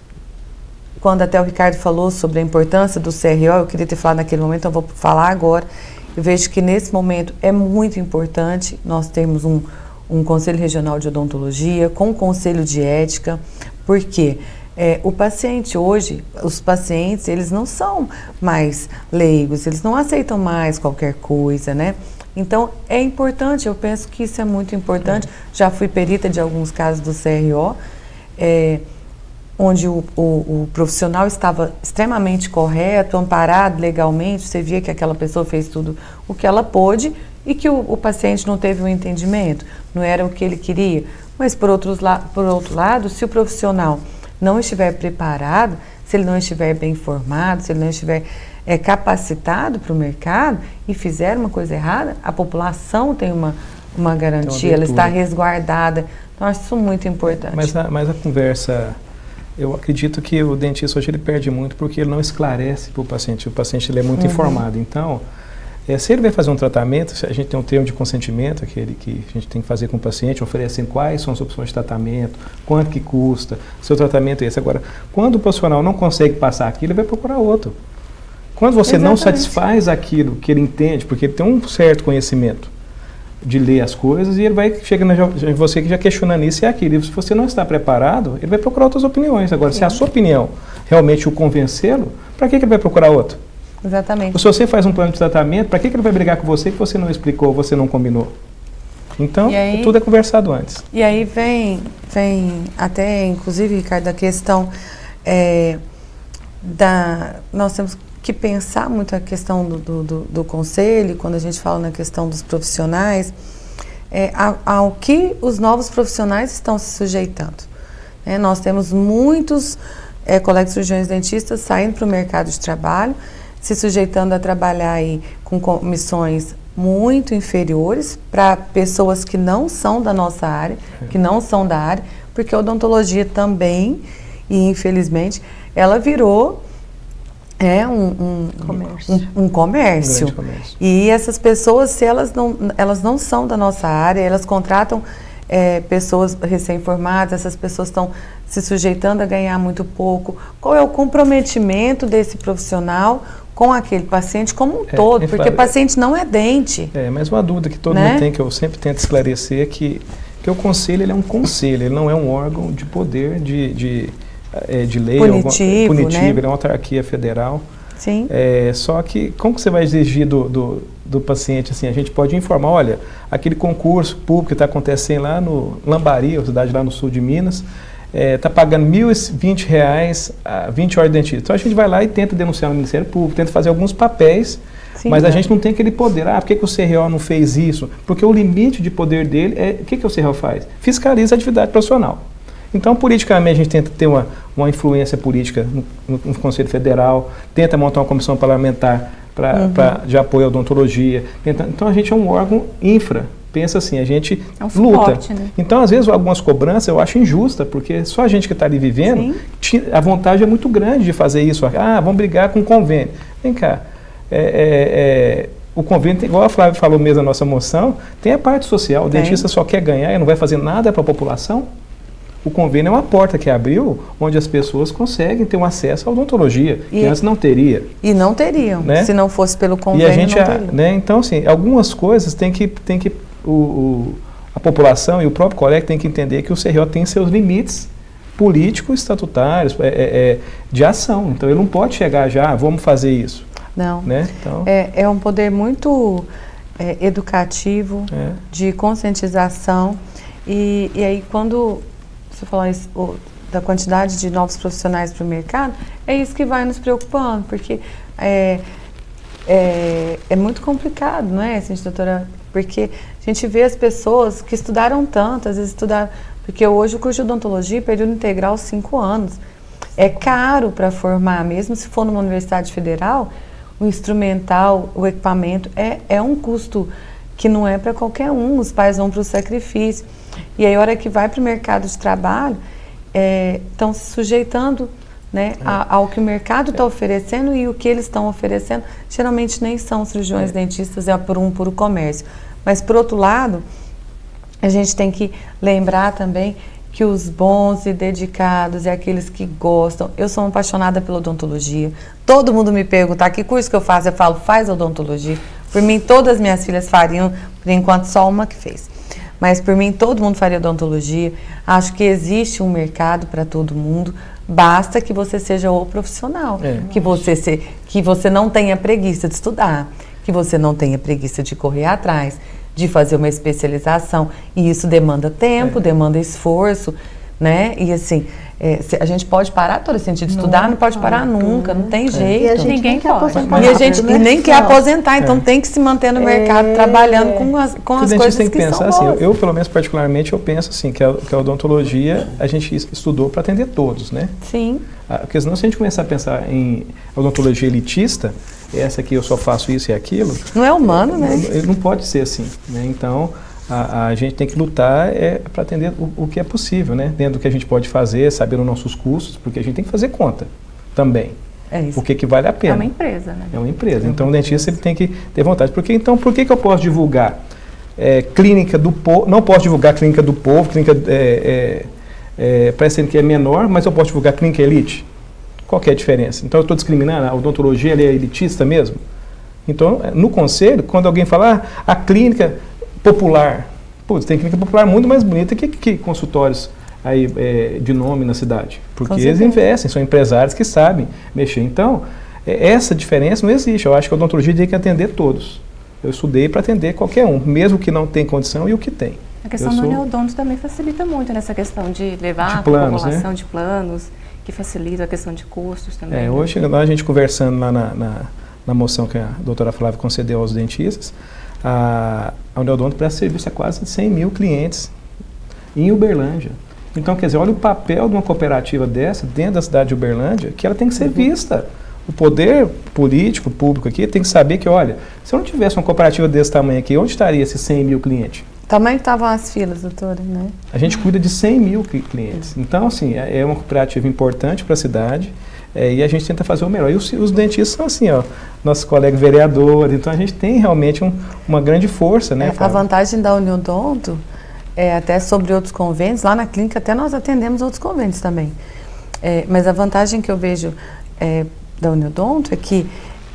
quando até o Ricardo falou sobre a importância do C R O, eu queria ter falado naquele momento, então eu vou falar agora. Eu vejo que nesse momento é muito importante nós termos um, um Conselho Regional de Odontologia com um Conselho de Ética, porque é, o paciente hoje, os pacientes, eles não são mais leigos, eles não aceitam mais qualquer coisa, né? Então, é importante, eu penso que isso é muito importante. É. Já fui perita de alguns casos do C R O, é, onde o, o, o profissional estava extremamente correto, amparado legalmente, você via que aquela pessoa fez tudo o que ela pôde e que o, o paciente não teve um entendimento, não era o que ele queria. Mas, por, outros la por outro lado, se o profissional não estiver preparado, se ele não estiver bem informado, se ele não estiver é, capacitado para o mercado e fizer uma coisa errada, a população tem uma, uma garantia, ela está resguardada. Então, acho isso muito importante. Mas a, mas a conversa, eu acredito que o dentista hoje ele perde muito porque ele não esclarece para o paciente. O paciente ele é muito uhum. informado. Então, é, se ele vai fazer um tratamento, a gente tem um termo de consentimento, aquele que a gente tem que fazer com o paciente, oferecendo quais são as opções de tratamento, quanto que custa, seu tratamento é esse. Agora, quando o profissional não consegue passar aquilo, ele vai procurar outro. Quando você Exatamente. Não satisfaz aquilo que ele entende, porque ele tem um certo conhecimento de ler as coisas, e ele vai chegando em você que já questionando isso e aquilo. E se você não está preparado, ele vai procurar outras opiniões. Agora, Sim. se a sua opinião realmente o convencê-lo, para que, que ele vai procurar outro? Exatamente. Se você faz um plano de tratamento, para que, que ele vai brigar com você que você não explicou, você não combinou? Então, aí, tudo é conversado antes. E aí vem, vem até, inclusive, Ricardo, a questão é, da... Nós temos que pensar muito a questão do, do, do, do conselho, quando a gente fala na questão dos profissionais, é, ao, ao que os novos profissionais estão se sujeitando. É, nós temos muitos é, colegas cirurgiões dentistas saindo para o mercado de trabalho, se sujeitando a trabalhar aí com comissões muito inferiores para pessoas que não são da nossa área, que não são da área, porque a odontologia também, e infelizmente, ela virou é, um, um, comércio. Um, um comércio. Um comércio. E essas pessoas, se elas não, elas não são da nossa área, elas contratam é, pessoas recém-formadas, essas pessoas estão se sujeitando a ganhar muito pouco. Qual é o comprometimento desse profissional com aquele paciente como um é, todo, é, porque o paciente não é dente. É, mas uma dúvida que todo né? mundo tem, que eu sempre tento esclarecer, é que, que o conselho ele é um conselho, ele não é um órgão de poder, de, de, é, de lei, punitivo, alguma, punitivo né? Ele é uma autarquia federal. Sim. É, só que, como que você vai exigir do, do, do paciente, assim, a gente pode informar, olha, aquele concurso público que está acontecendo lá no Lambari, a cidade lá no sul de Minas, está é, pagando mil e vinte reais a vinte horas de dentista. Então a gente vai lá e tenta denunciar no Ministério Público, tenta fazer alguns papéis, Sim, mas é. a gente não tem aquele poder. Ah, por que, que o C R O não fez isso? Porque o limite de poder dele é... O que, que o C R O faz? Fiscaliza a atividade profissional. Então, politicamente, a gente tenta ter uma, uma influência política no, no, no Conselho Federal, tenta montar uma comissão parlamentar pra, uhum. pra, de apoio à odontologia. Tenta, então, a gente é um órgão infra. Pensa assim, a gente é um suporte, luta. Né? Então, às vezes, algumas cobranças eu acho injusta, porque só a gente que está ali vivendo, a vontade é muito grande de fazer isso. Ah, vamos brigar com o convênio. Vem cá, é, é, é, o convênio, tem, igual a Flávia falou mesmo na nossa moção, tem a parte social, o tem. dentista só quer ganhar e não vai fazer nada para a população. O convênio é uma porta que abriu, onde as pessoas conseguem ter um acesso à odontologia, e, que antes não teria. E não teriam, né? Se não fosse pelo convênio, e a gente, não teriam. Né, então, assim, algumas coisas tem que... Tem que O, o, a população e o próprio colega tem que entender que o C R O tem seus limites políticos, estatutários, é, é, de ação. Então, ele não pode chegar já, ah, vamos fazer isso. Não. Né? Então, é, é um poder muito é, educativo, é. de conscientização. E, e aí, quando você falou isso, o, da quantidade de novos profissionais para o mercado, é isso que vai nos preocupando, porque é, é, é muito complicado, não é, assim, doutora? Porque a gente vê as pessoas que estudaram tanto, às vezes estudaram... Porque hoje o curso de odontologia é período integral cinco anos. É caro para formar, mesmo se for numa universidade federal, o instrumental, o equipamento, é, é um custo que não é para qualquer um, os pais vão para o sacrifício. E aí, a hora que vai para o mercado de trabalho, estão é, se sujeitando, né, é. a, ao que o mercado está oferecendo, e o que eles estão oferecendo, geralmente nem são cirurgiões é. dentistas, é por um puro comércio. Mas, por outro lado, a gente tem que lembrar também que os bons e dedicados e aqueles que gostam... Eu sou apaixonada pela odontologia. Todo mundo me pergunta, que curso que eu faço? Eu falo, faz odontologia. Por mim, todas as minhas filhas fariam, por enquanto só uma que fez. Mas por mim, todo mundo faria odontologia. Acho que existe um mercado para todo mundo. Basta que você seja o profissional. É. Que, você se, que você não tenha preguiça de estudar. Que você não tenha preguiça de correr atrás, de fazer uma especialização, e isso demanda tempo, é. demanda esforço, né? E assim, é, a gente pode parar todo esse sentido de estudar, não, não pode parar nunca, não tem é. jeito. E a gente ninguém quer aposentar. E a gente e nem quer aposentar, então é. tem que se manter no mercado, é. trabalhando com as, com as coisas tem que, que pensar são assim, eu, pelo menos particularmente, eu penso assim, que a, que a odontologia, a gente estudou para atender todos, né? Sim. Porque senão, se a gente começar a pensar em odontologia elitista, essa aqui eu só faço isso e aquilo... Não é humano, né? Não, não pode ser assim, né? Então, a, a gente tem que lutar é, para atender o, o que é possível, né? Dentro do que a gente pode fazer, saber os nossos custos, porque a gente tem que fazer conta também. É isso. Porque que vale a pena. É uma empresa, né? É uma empresa. Então, o dentista ele tem que ter vontade. Porque, então, por que, que eu posso divulgar é, clínica do povo... Não posso divulgar clínica do povo, clínica... É, é, é, parecendo que é menor, mas eu posso divulgar clínica elite? Qual que é a diferença? Então eu estou discriminando, a odontologia ela é elitista mesmo? Então, no conselho, quando alguém fala, ah, a clínica popular, putz, tem clínica popular muito mais bonita que, que consultórios aí, é, de nome na cidade. Porque eles investem, são empresários que sabem mexer. Então, é, essa diferença não existe. Eu acho que a odontologia tem que atender todos. Eu estudei para atender qualquer um, mesmo que não tem condição e o que tem. A questão eu do sou... neodonto também facilita muito nessa questão de levar de a planos, população né? de planos, que facilita a questão de custos também. É, hoje, a gente conversando lá na, na, na moção que a doutora Flávia concedeu aos dentistas, a, a Neodonto presta serviço a quase cem mil clientes em Uberlândia. Então, quer dizer, olha o papel de uma cooperativa dessa, dentro da cidade de Uberlândia, que ela tem que ser vista. O poder político, público aqui, tem que saber que, olha, se eu não tivesse uma cooperativa desse tamanho aqui, onde estaria esses cem mil clientes? Tamanho que estavam as filas, doutora, né? A gente cuida de cem mil clientes. Então, assim, é uma cooperativa importante para a cidade é, e a gente tenta fazer o melhor. E os, os dentistas são assim, ó, nossos colegas vereadores, então a gente tem realmente um, uma grande força, né? É, a vantagem da Uniodonto, é, até sobre outros convênios, lá na clínica até nós atendemos outros convênios também. É, mas a vantagem que eu vejo é, da Uniodonto é que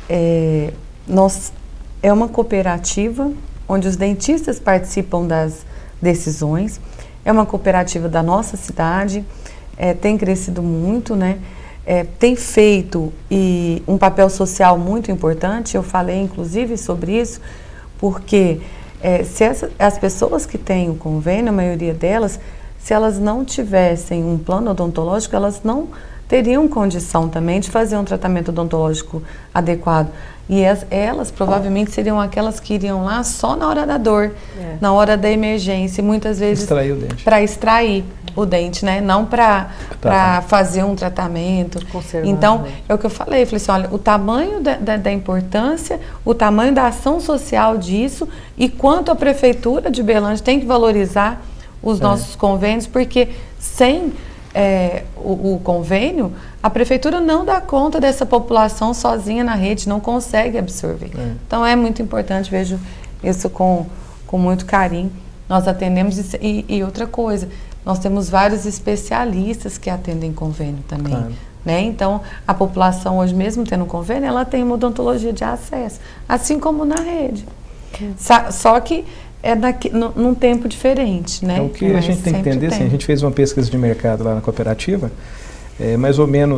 é, nós, é uma cooperativa onde os dentistas participam das decisões. É uma cooperativa da nossa cidade, é, tem crescido muito, né? É, tem feito e um papel social muito importante. Eu falei, inclusive, sobre isso, porque é, se essa, as pessoas que têm o convênio, a maioria delas, se elas não tivessem um plano odontológico, elas não teriam condição também de fazer um tratamento odontológico adequado. E as, elas provavelmente seriam aquelas que iriam lá só na hora da dor, é. na hora da emergência, muitas vezes para extrair o dente, né? Não para tá. fazer um tratamento. Conservar, então, né? É o que eu falei, eu falei assim, olha, o tamanho da, da, da importância, o tamanho da ação social disso e quanto a Prefeitura de Uberlândia tem que valorizar os é. nossos convênios, porque sem é, o, o convênio, a Prefeitura não dá conta dessa população sozinha na rede, não consegue absorver. É. Então é muito importante, vejo isso com, com muito carinho. Nós atendemos, e, e outra coisa, nós temos vários especialistas que atendem convênio também. Claro. Né? Então, a população hoje, mesmo tendo convênio, ela tem uma odontologia de acesso, assim como na rede. Hum. Só, só que é daqui, num, num tempo diferente. Né? Então, o que a gente tem que entender, assim, a gente fez uma pesquisa de mercado lá na cooperativa, é, mais ou menos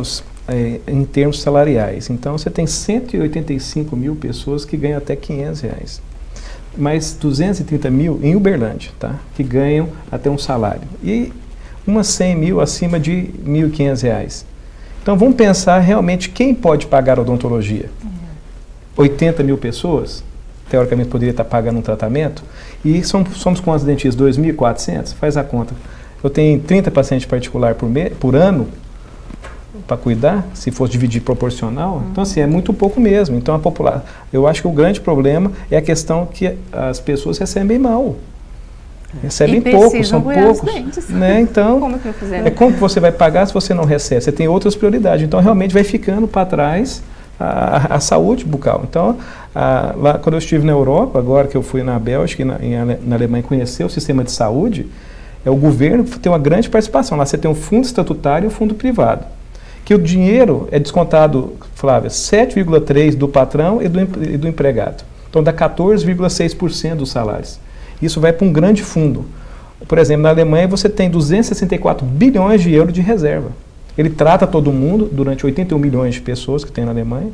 é, em termos salariais. Então, você tem cento e oitenta e cinco mil pessoas que ganham até quinhentos reais. Mais duzentos e trinta mil em Uberlândia, tá? Que ganham até um salário. E umas cem mil acima de mil e quinhentos reais. Então, vamos pensar realmente quem pode pagar odontologia. Uhum. oitenta mil pessoas, teoricamente, poderia estar pagando um tratamento. E somos, somos quantos dentistas? dois mil e quatrocentos? Faz a conta. Eu tenho trinta pacientes particulares por, me, por ano para cuidar, se fosse dividir proporcional. Uhum. Então, assim, é muito pouco mesmo. Então, a população... Eu acho que o grande problema é a questão que as pessoas recebem mal. Recebem pouco, são poucos. Né? Então, como que é como que você vai pagar se você não recebe? Você tem outras prioridades. Então, realmente vai ficando para trás a, a saúde bucal. Então, a, lá, quando eu estive na Europa, agora que eu fui na Bélgica e na, em, na Alemanha conhecer o sistema de saúde, é o governo tem uma grande participação. Lá você tem um fundo estatutário e um fundo privado. Que o dinheiro é descontado, Flávia, sete vírgula três por cento do patrão e do, e do empregado. Então, dá quatorze vírgula seis por cento dos salários. Isso vai para um grande fundo. Por exemplo, na Alemanha você tem duzentos e sessenta e quatro bilhões de euros de reserva. Ele trata todo mundo, durante oitenta e um milhões de pessoas que tem na Alemanha,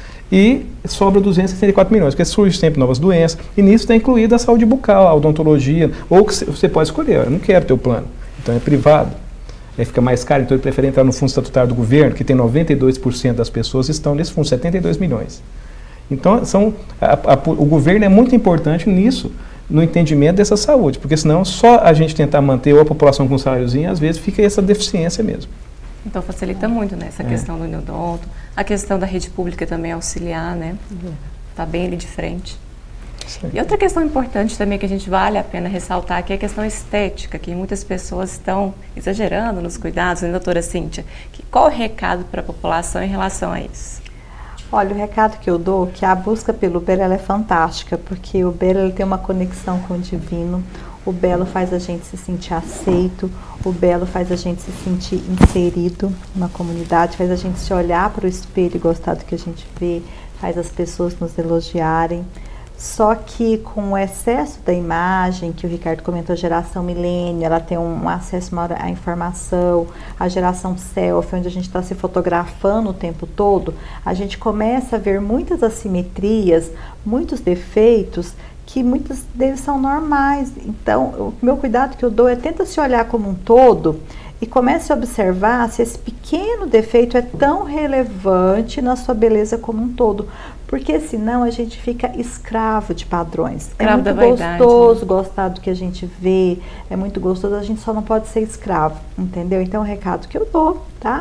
e sobra duzentos e sessenta e quatro milhões, porque surgem sempre novas doenças, e nisso está incluída a saúde bucal, a odontologia, ou que você pode escolher, eu não quero ter o plano, então é privado, aí fica mais caro, então ele prefere entrar no fundo estatutário do governo, que tem noventa e dois por cento das pessoas estão nesse fundo, setenta e dois milhões. Então, são, a, a, o governo é muito importante nisso, no entendimento dessa saúde, porque senão só a gente tentar manter a população com um saláriozinho, às vezes fica essa deficiência mesmo. Então facilita muito, né, essa é. questão do endodonto, a questão da rede pública também auxiliar, né, está bem ali de frente. Sim. E outra questão importante também que a gente vale a pena ressaltar, que é a questão estética, que muitas pessoas estão exagerando nos cuidados, né, doutora Cíntia? Que, qual o recado para a população em relação a isso? Olha, o recado que eu dou é que a busca pelo belo ela é fantástica, porque o belo ele tem uma conexão com o divino, o belo faz a gente se sentir aceito, o belo faz a gente se sentir inserido na comunidade, faz a gente se olhar para o espelho e gostar do que a gente vê, faz as pessoas nos elogiarem. Só que com o excesso da imagem, que o Ricardo comentou, a geração milênio, ela tem um acesso maior à informação, a geração selfie, onde a gente está se fotografando o tempo todo, a gente começa a ver muitas assimetrias, muitos defeitos, que muitos deles são normais. Então, o meu cuidado que eu dou é tenta se olhar como um todo e comece a observar se esse pequeno defeito é tão relevante na sua beleza como um todo. Porque senão a gente fica escravo de padrões. Escravo é muito gostoso, né? Gostar do que a gente vê, é muito gostoso, a gente só não pode ser escravo, entendeu? Então, o recado que eu dou, tá?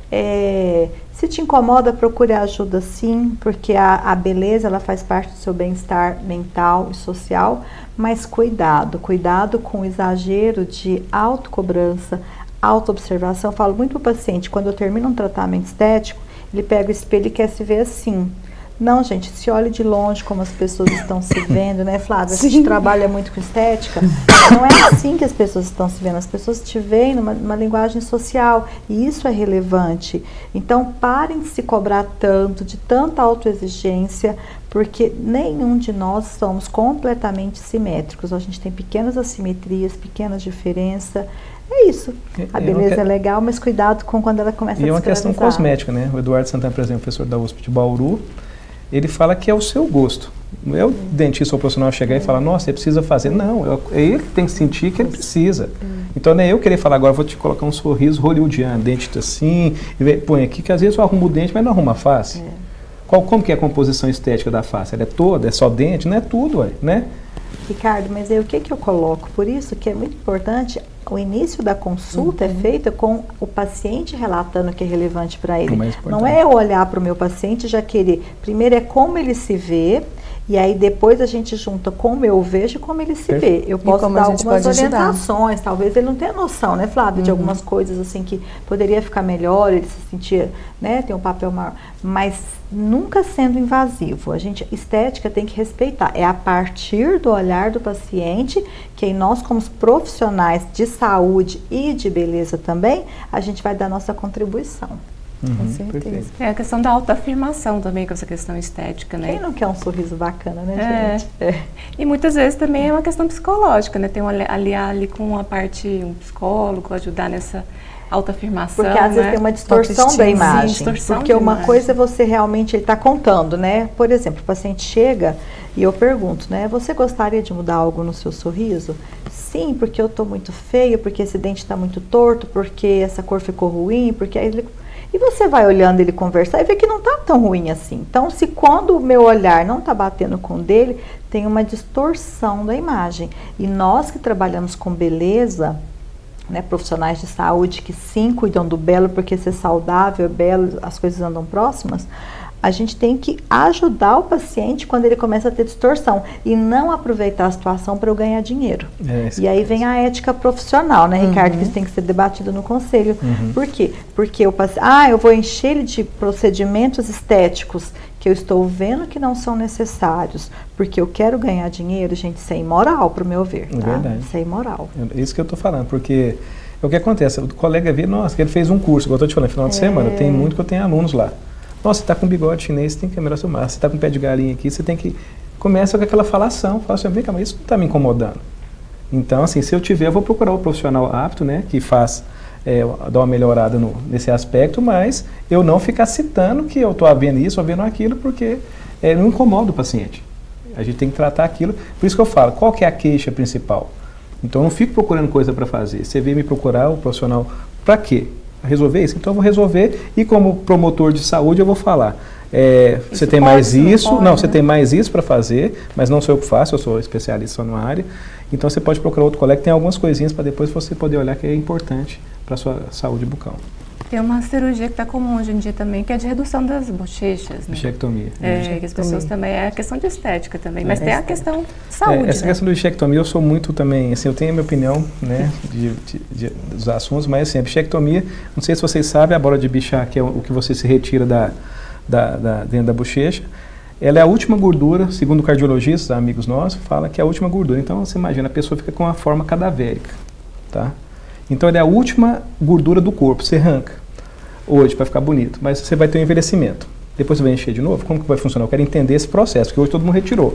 É, se te incomoda, procure ajuda sim, porque a, a beleza, ela faz parte do seu bem-estar mental e social, mas cuidado, cuidado com o exagero de autocobrança, autoobservação. Eu falo muito para o paciente, quando eu termino um tratamento estético, ele pega o espelho e quer se ver assim. Não, gente, se olhe de longe como as pessoas estão se vendo, né, Flávia? Sim. A gente trabalha muito com estética, não é assim que as pessoas estão se vendo, as pessoas te veem numa, numa linguagem social, e isso é relevante. Então, parem de se cobrar tanto, de tanta autoexigência, porque nenhum de nós somos completamente simétricos, a gente tem pequenas assimetrias, pequenas diferenças. É isso. A beleza é legal, mas cuidado com quando ela começa a E é uma questão cosmética, né? O Eduardo Santana, por exemplo, professor da U S P de Bauru, ele fala que é o seu gosto. Não é o dentista ou o profissional chegar e falar, nossa, você precisa fazer. Não, é ele que tem que sentir que ele precisa. Então, não é eu querer falar, agora vou te colocar um sorriso hollywoodiano, dente assim, e põe aqui, que às vezes eu arrumo o dente, mas não arrumo a face. É. Qual, como que é a composição estética da face? Ela é toda? É só dente? Não é tudo, ué, né? Ricardo, mas aí o que, que eu coloco? Por isso que é muito importante, o início da consulta uhum. é feito com o paciente relatando o que é relevante para ele. Não é eu olhar para o meu paciente e já querer. Primeiro é como ele se vê, e aí depois a gente junta como eu vejo e como ele se Perfeito. vê. Eu posso dar algumas orientações, ajudar. Talvez ele não tenha noção, né, Flávia, uhum. de algumas coisas assim que poderia ficar melhor, ele se sentir, né, tem um papel maior, mas nunca sendo invasivo. A gente, estética tem que respeitar. É a partir do olhar do paciente que nós, como profissionais de saúde e de beleza também, a gente vai dar nossa contribuição. Uhum, com certeza. Perfeito. É a questão da autoafirmação também com essa questão estética, né? Quem não quer um sorriso bacana, né, gente? É. É. E muitas vezes também é uma questão psicológica, né? Tem um aliar ali com a parte, um psicólogo, ajudar nessa... autoafirmação, porque às vezes né? tem uma distorção da imagem. Sim, distorção porque de uma imagem. coisa é você realmente está contando, né? Por exemplo, o paciente chega e eu pergunto, né? Você gostaria de mudar algo no seu sorriso? Sim, porque eu estou muito feio, porque esse dente está muito torto, porque essa cor ficou ruim, porque aí ele... E você vai olhando ele conversar e vê que não está tão ruim assim. Então, se quando o meu olhar não está batendo com o dele, tem uma distorção da imagem. E nós que trabalhamos com beleza, né, profissionais de saúde que sim cuidam do belo, porque ser saudável, belo, as coisas andam próximas, a gente tem que ajudar o paciente quando ele começa a ter distorção e não aproveitar a situação para eu ganhar dinheiro. É, e aí vem a ética profissional, né, Ricardo, uhum. que isso tem que ser debatido no conselho. Uhum. Por quê? Porque o paciente, ah, eu vou encher ele de procedimentos estéticos que eu estou vendo que não são necessários, porque eu quero ganhar dinheiro, gente, isso é imoral, para o meu ver, tá? Verdade. Isso é imoral. É isso que eu estou falando, porque o que acontece, o colega vê, nossa, que ele fez um curso, igual eu estou te falando, final de é. semana, tem muito que eu tenho alunos lá. Nossa, você está com bigode chinês, você tem que melhorar seu massa. Você está com pé de galinha aqui, você tem que... Começa com aquela falação, fala assim, vem cá, mas isso não está me incomodando. Então, assim, se eu tiver, eu vou procurar o profissional apto, né, que faz, é, dá uma melhorada no, nesse aspecto, mas eu não ficar citando que eu estou vendo isso ou vendo aquilo, porque é, não incomoda o paciente. A gente tem que tratar aquilo. Por isso que eu falo, qual que é a queixa principal? Então, eu não fico procurando coisa para fazer. Você vem me procurar, o profissional, para quê? Resolver isso? Então eu vou resolver e como promotor de saúde eu vou falar, é, você tem pode, mais isso, não, pode, não né? você tem mais isso para fazer, mas não sou eu que faço, eu sou especialista na área, então você pode procurar outro colega que tem algumas coisinhas para depois você poder olhar que é importante para a sua saúde bucal. Tem uma cirurgia que está comum hoje em dia também, que é de redução das bochechas, né? Bichectomia. É, bichectomia. Que as pessoas também, é a questão de estética também, mas é, tem a questão de saúde, é, Essa né? questão do bichectomia eu sou muito também, assim, eu tenho a minha opinião, né, de, de, de, dos assuntos, mas assim, a bichectomia, não sei se vocês sabem, a bola de bichar, que é o que você se retira da, da, da, dentro da bochecha, ela é a última gordura, segundo cardiologistas, amigos nossos, fala que é a última gordura. Então você imagina, a pessoa fica com uma forma cadavérica, tá? Então ela é a última gordura do corpo, você arranca hoje para ficar bonito, mas você vai ter um envelhecimento. Depois você vai encher de novo, como que vai funcionar? Eu quero entender esse processo, porque hoje todo mundo retirou.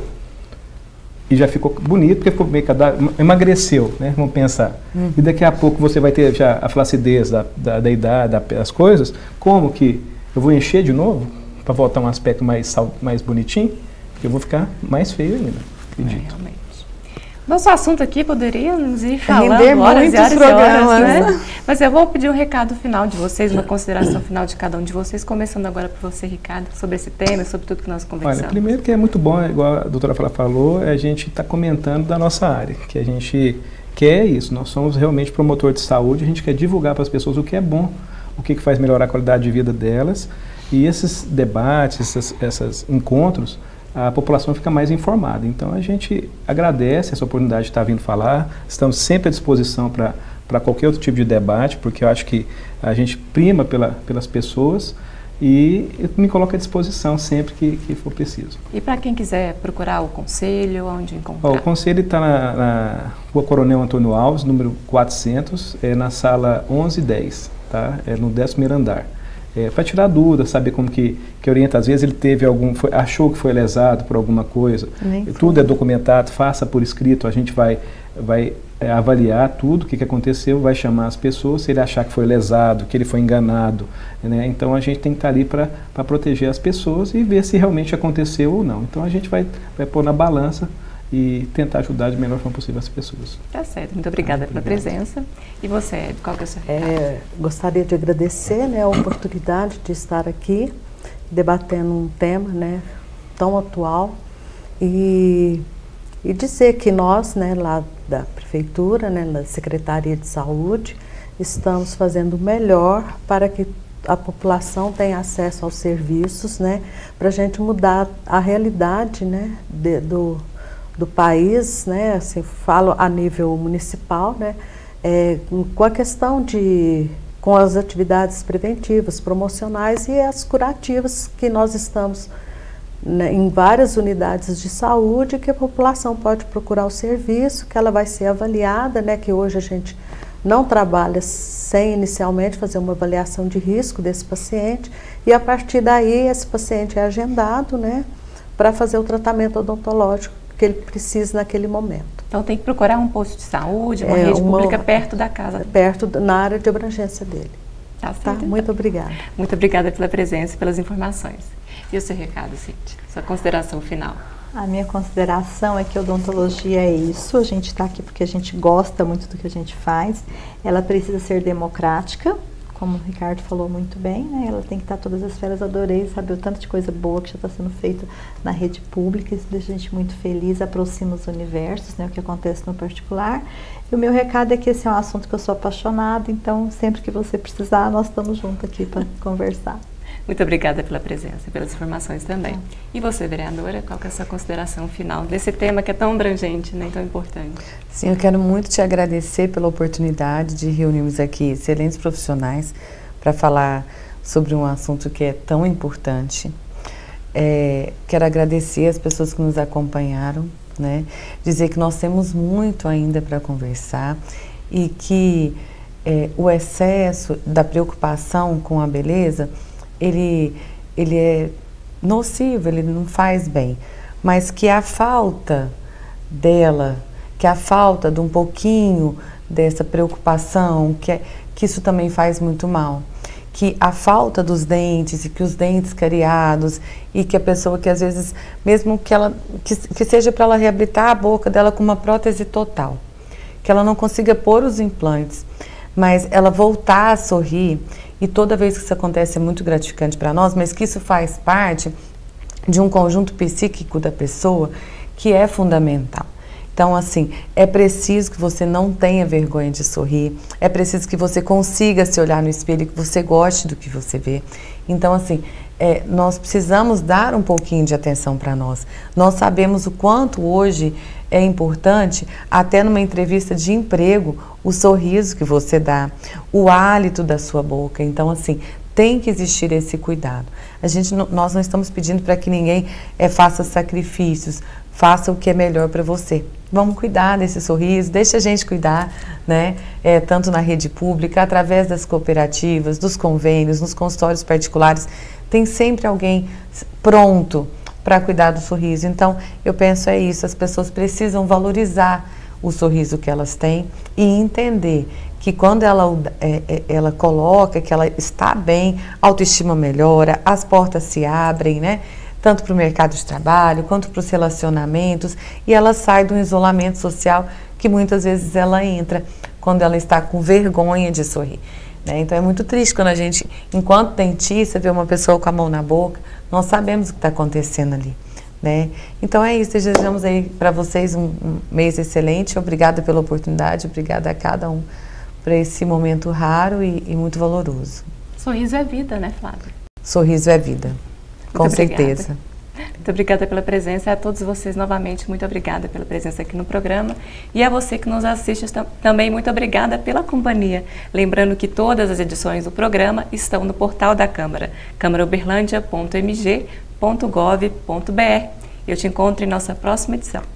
E já ficou bonito, porque ficou meio cadáver, emagreceu, né? Vamos pensar. Hum. E daqui a pouco você vai ter já a flacidez da, da, da idade, das coisas. Como que eu vou encher de novo, para voltar a um aspecto mais, mais bonitinho? Porque eu vou ficar mais feio ainda, acredito. É, realmente. Nosso assunto aqui poderíamos ir falando Render horas e horas e horas, né? né? Mas eu vou pedir um recado final de vocês, uma consideração final de cada um de vocês, começando agora por você, Ricardo, sobre esse tema, sobre tudo que nós conversamos. Olha, primeiro que é muito bom, igual a doutora falou, a gente está comentando da nossa área, que a gente quer isso, nós somos realmente promotores de saúde, a gente quer divulgar para as pessoas o que é bom, o que, que faz melhorar a qualidade de vida delas, e esses debates, esses, esses encontros, a população fica mais informada. Então a gente agradece essa oportunidade de estar vindo falar, estamos sempre à disposição para para qualquer outro tipo de debate, porque eu acho que a gente prima pela, pelas pessoas e eu me coloco à disposição sempre que, que for preciso. E para quem quiser procurar o conselho, onde encontrar? Ó, o conselho está na, na Rua Coronel Antônio Alves, número quatrocentos, é na sala onze dez, tá? É no décimo primeiro andar. É, para tirar dúvida, saber como que, que orienta. Às vezes ele teve algum, foi, achou que foi lesado por alguma coisa. Tudo é documentado, faça por escrito, a gente vai, vai é, avaliar tudo, o que, que aconteceu, vai chamar as pessoas, se ele achar que foi lesado, que ele foi enganado, né? Então a gente tem que estar ali para proteger as pessoas e ver se realmente aconteceu ou não. Então a gente vai, vai pôr na balança e tentar ajudar de melhor forma possível as pessoas. Tá certo, muito obrigada ah, pela obrigado. presença. E você, Ed, qual que é o seu recado? É, gostaria de agradecer, né, a oportunidade de estar aqui debatendo um tema, né, tão atual e, e dizer que nós, né, lá da Prefeitura, né, da Secretaria de Saúde, estamos fazendo o melhor para que a população tenha acesso aos serviços, né, para a gente mudar a realidade, né, de, do do país, né, assim, falo a nível municipal, né, é, com a questão de, com as atividades preventivas, promocionais e as curativas que nós estamos, né, em várias unidades de saúde, que a população pode procurar o serviço, que ela vai ser avaliada, né, que hoje a gente não trabalha sem inicialmente fazer uma avaliação de risco desse paciente, e a partir daí esse paciente é agendado, né, para fazer o tratamento odontológico que ele precisa naquele momento. Então tem que procurar um posto de saúde, uma É, rede uma- pública perto da casa. Perto, da- na área de abrangência dele. Tá, Tá? certo, Muito então. obrigada. Muito obrigada pela presença e pelas informações. E o seu recado, Cíntia? Sua consideração final. A minha consideração é que a odontologia é isso, a gente está aqui porque a gente gosta muito do que a gente faz, ela precisa ser democrática, como o Ricardo falou muito bem, né? Ela tem que estar todas as férias, adorei saber o tanto de coisa boa que já está sendo feito na rede pública, isso deixa a gente muito feliz, aproxima os universos, né? O que acontece no particular. E o meu recado é que esse é um assunto que eu sou apaixonada, então sempre que você precisar, nós estamos juntos aqui para conversar. Muito obrigada pela presença e pelas informações também. E você, vereadora, qual que é a sua consideração final desse tema que é tão abrangente, né, tão importante? Sim, eu quero muito te agradecer pela oportunidade de reunirmos aqui excelentes profissionais para falar sobre um assunto que é tão importante. É, quero agradecer as pessoas que nos acompanharam, né, dizer que nós temos muito ainda para conversar e que é, o excesso da preocupação com a beleza Ele, ele é nocivo, ele não faz bem, mas que a falta dela, que a falta de um pouquinho dessa preocupação, que, é, que isso também faz muito mal, que a falta dos dentes e que os dentes cariados e que a pessoa que às vezes, mesmo que, ela, que, que seja para ela reabilitar a boca dela com uma prótese total, que ela não consiga pôr os implantes, mas ela voltar a sorrir. E toda vez que isso acontece é muito gratificante para nós, mas que isso faz parte de um conjunto psíquico da pessoa que é fundamental. Então, assim, é preciso que você não tenha vergonha de sorrir, é preciso que você consiga se olhar no espelho e que você goste do que você vê. Então, assim, é, nós precisamos dar um pouquinho de atenção para nós. Nós sabemos o quanto hoje é importante, até numa entrevista de emprego, o sorriso que você dá, o hálito da sua boca. Então, assim, tem que existir esse cuidado. A gente, nós não estamos pedindo para que ninguém é, faça sacrifícios, faça o que é melhor para você. Vamos cuidar desse sorriso, deixa a gente cuidar, né? É, tanto na rede pública, através das cooperativas, dos convênios, nos consultórios particulares, tem sempre alguém pronto para cuidar do sorriso. Então, eu penso é isso, as pessoas precisam valorizar o sorriso que elas têm e entender que quando ela, é, ela coloca, que ela está bem, a autoestima melhora, as portas se abrem, né? Tanto para o mercado de trabalho, quanto para os relacionamentos, e ela sai do isolamento social que muitas vezes ela entra quando ela está com vergonha de sorrir. Né? Então é muito triste quando a gente, enquanto dentista, vê uma pessoa com a mão na boca, nós sabemos o que está acontecendo ali. Né? Então é isso, desejamos aí para vocês um, um mês excelente, obrigada pela oportunidade, obrigada a cada um por esse momento raro e, e muito valoroso. Sorriso é vida, né, Flávia? Sorriso é vida, com Muito obrigada. certeza. Muito obrigada pela presença, a todos vocês novamente, muito obrigada pela presença aqui no programa e a você que nos assiste também, muito obrigada pela companhia. Lembrando que todas as edições do programa estão no portal da Câmara, câmara uberlândia ponto m g ponto gov ponto b r. Eu te encontro em nossa próxima edição.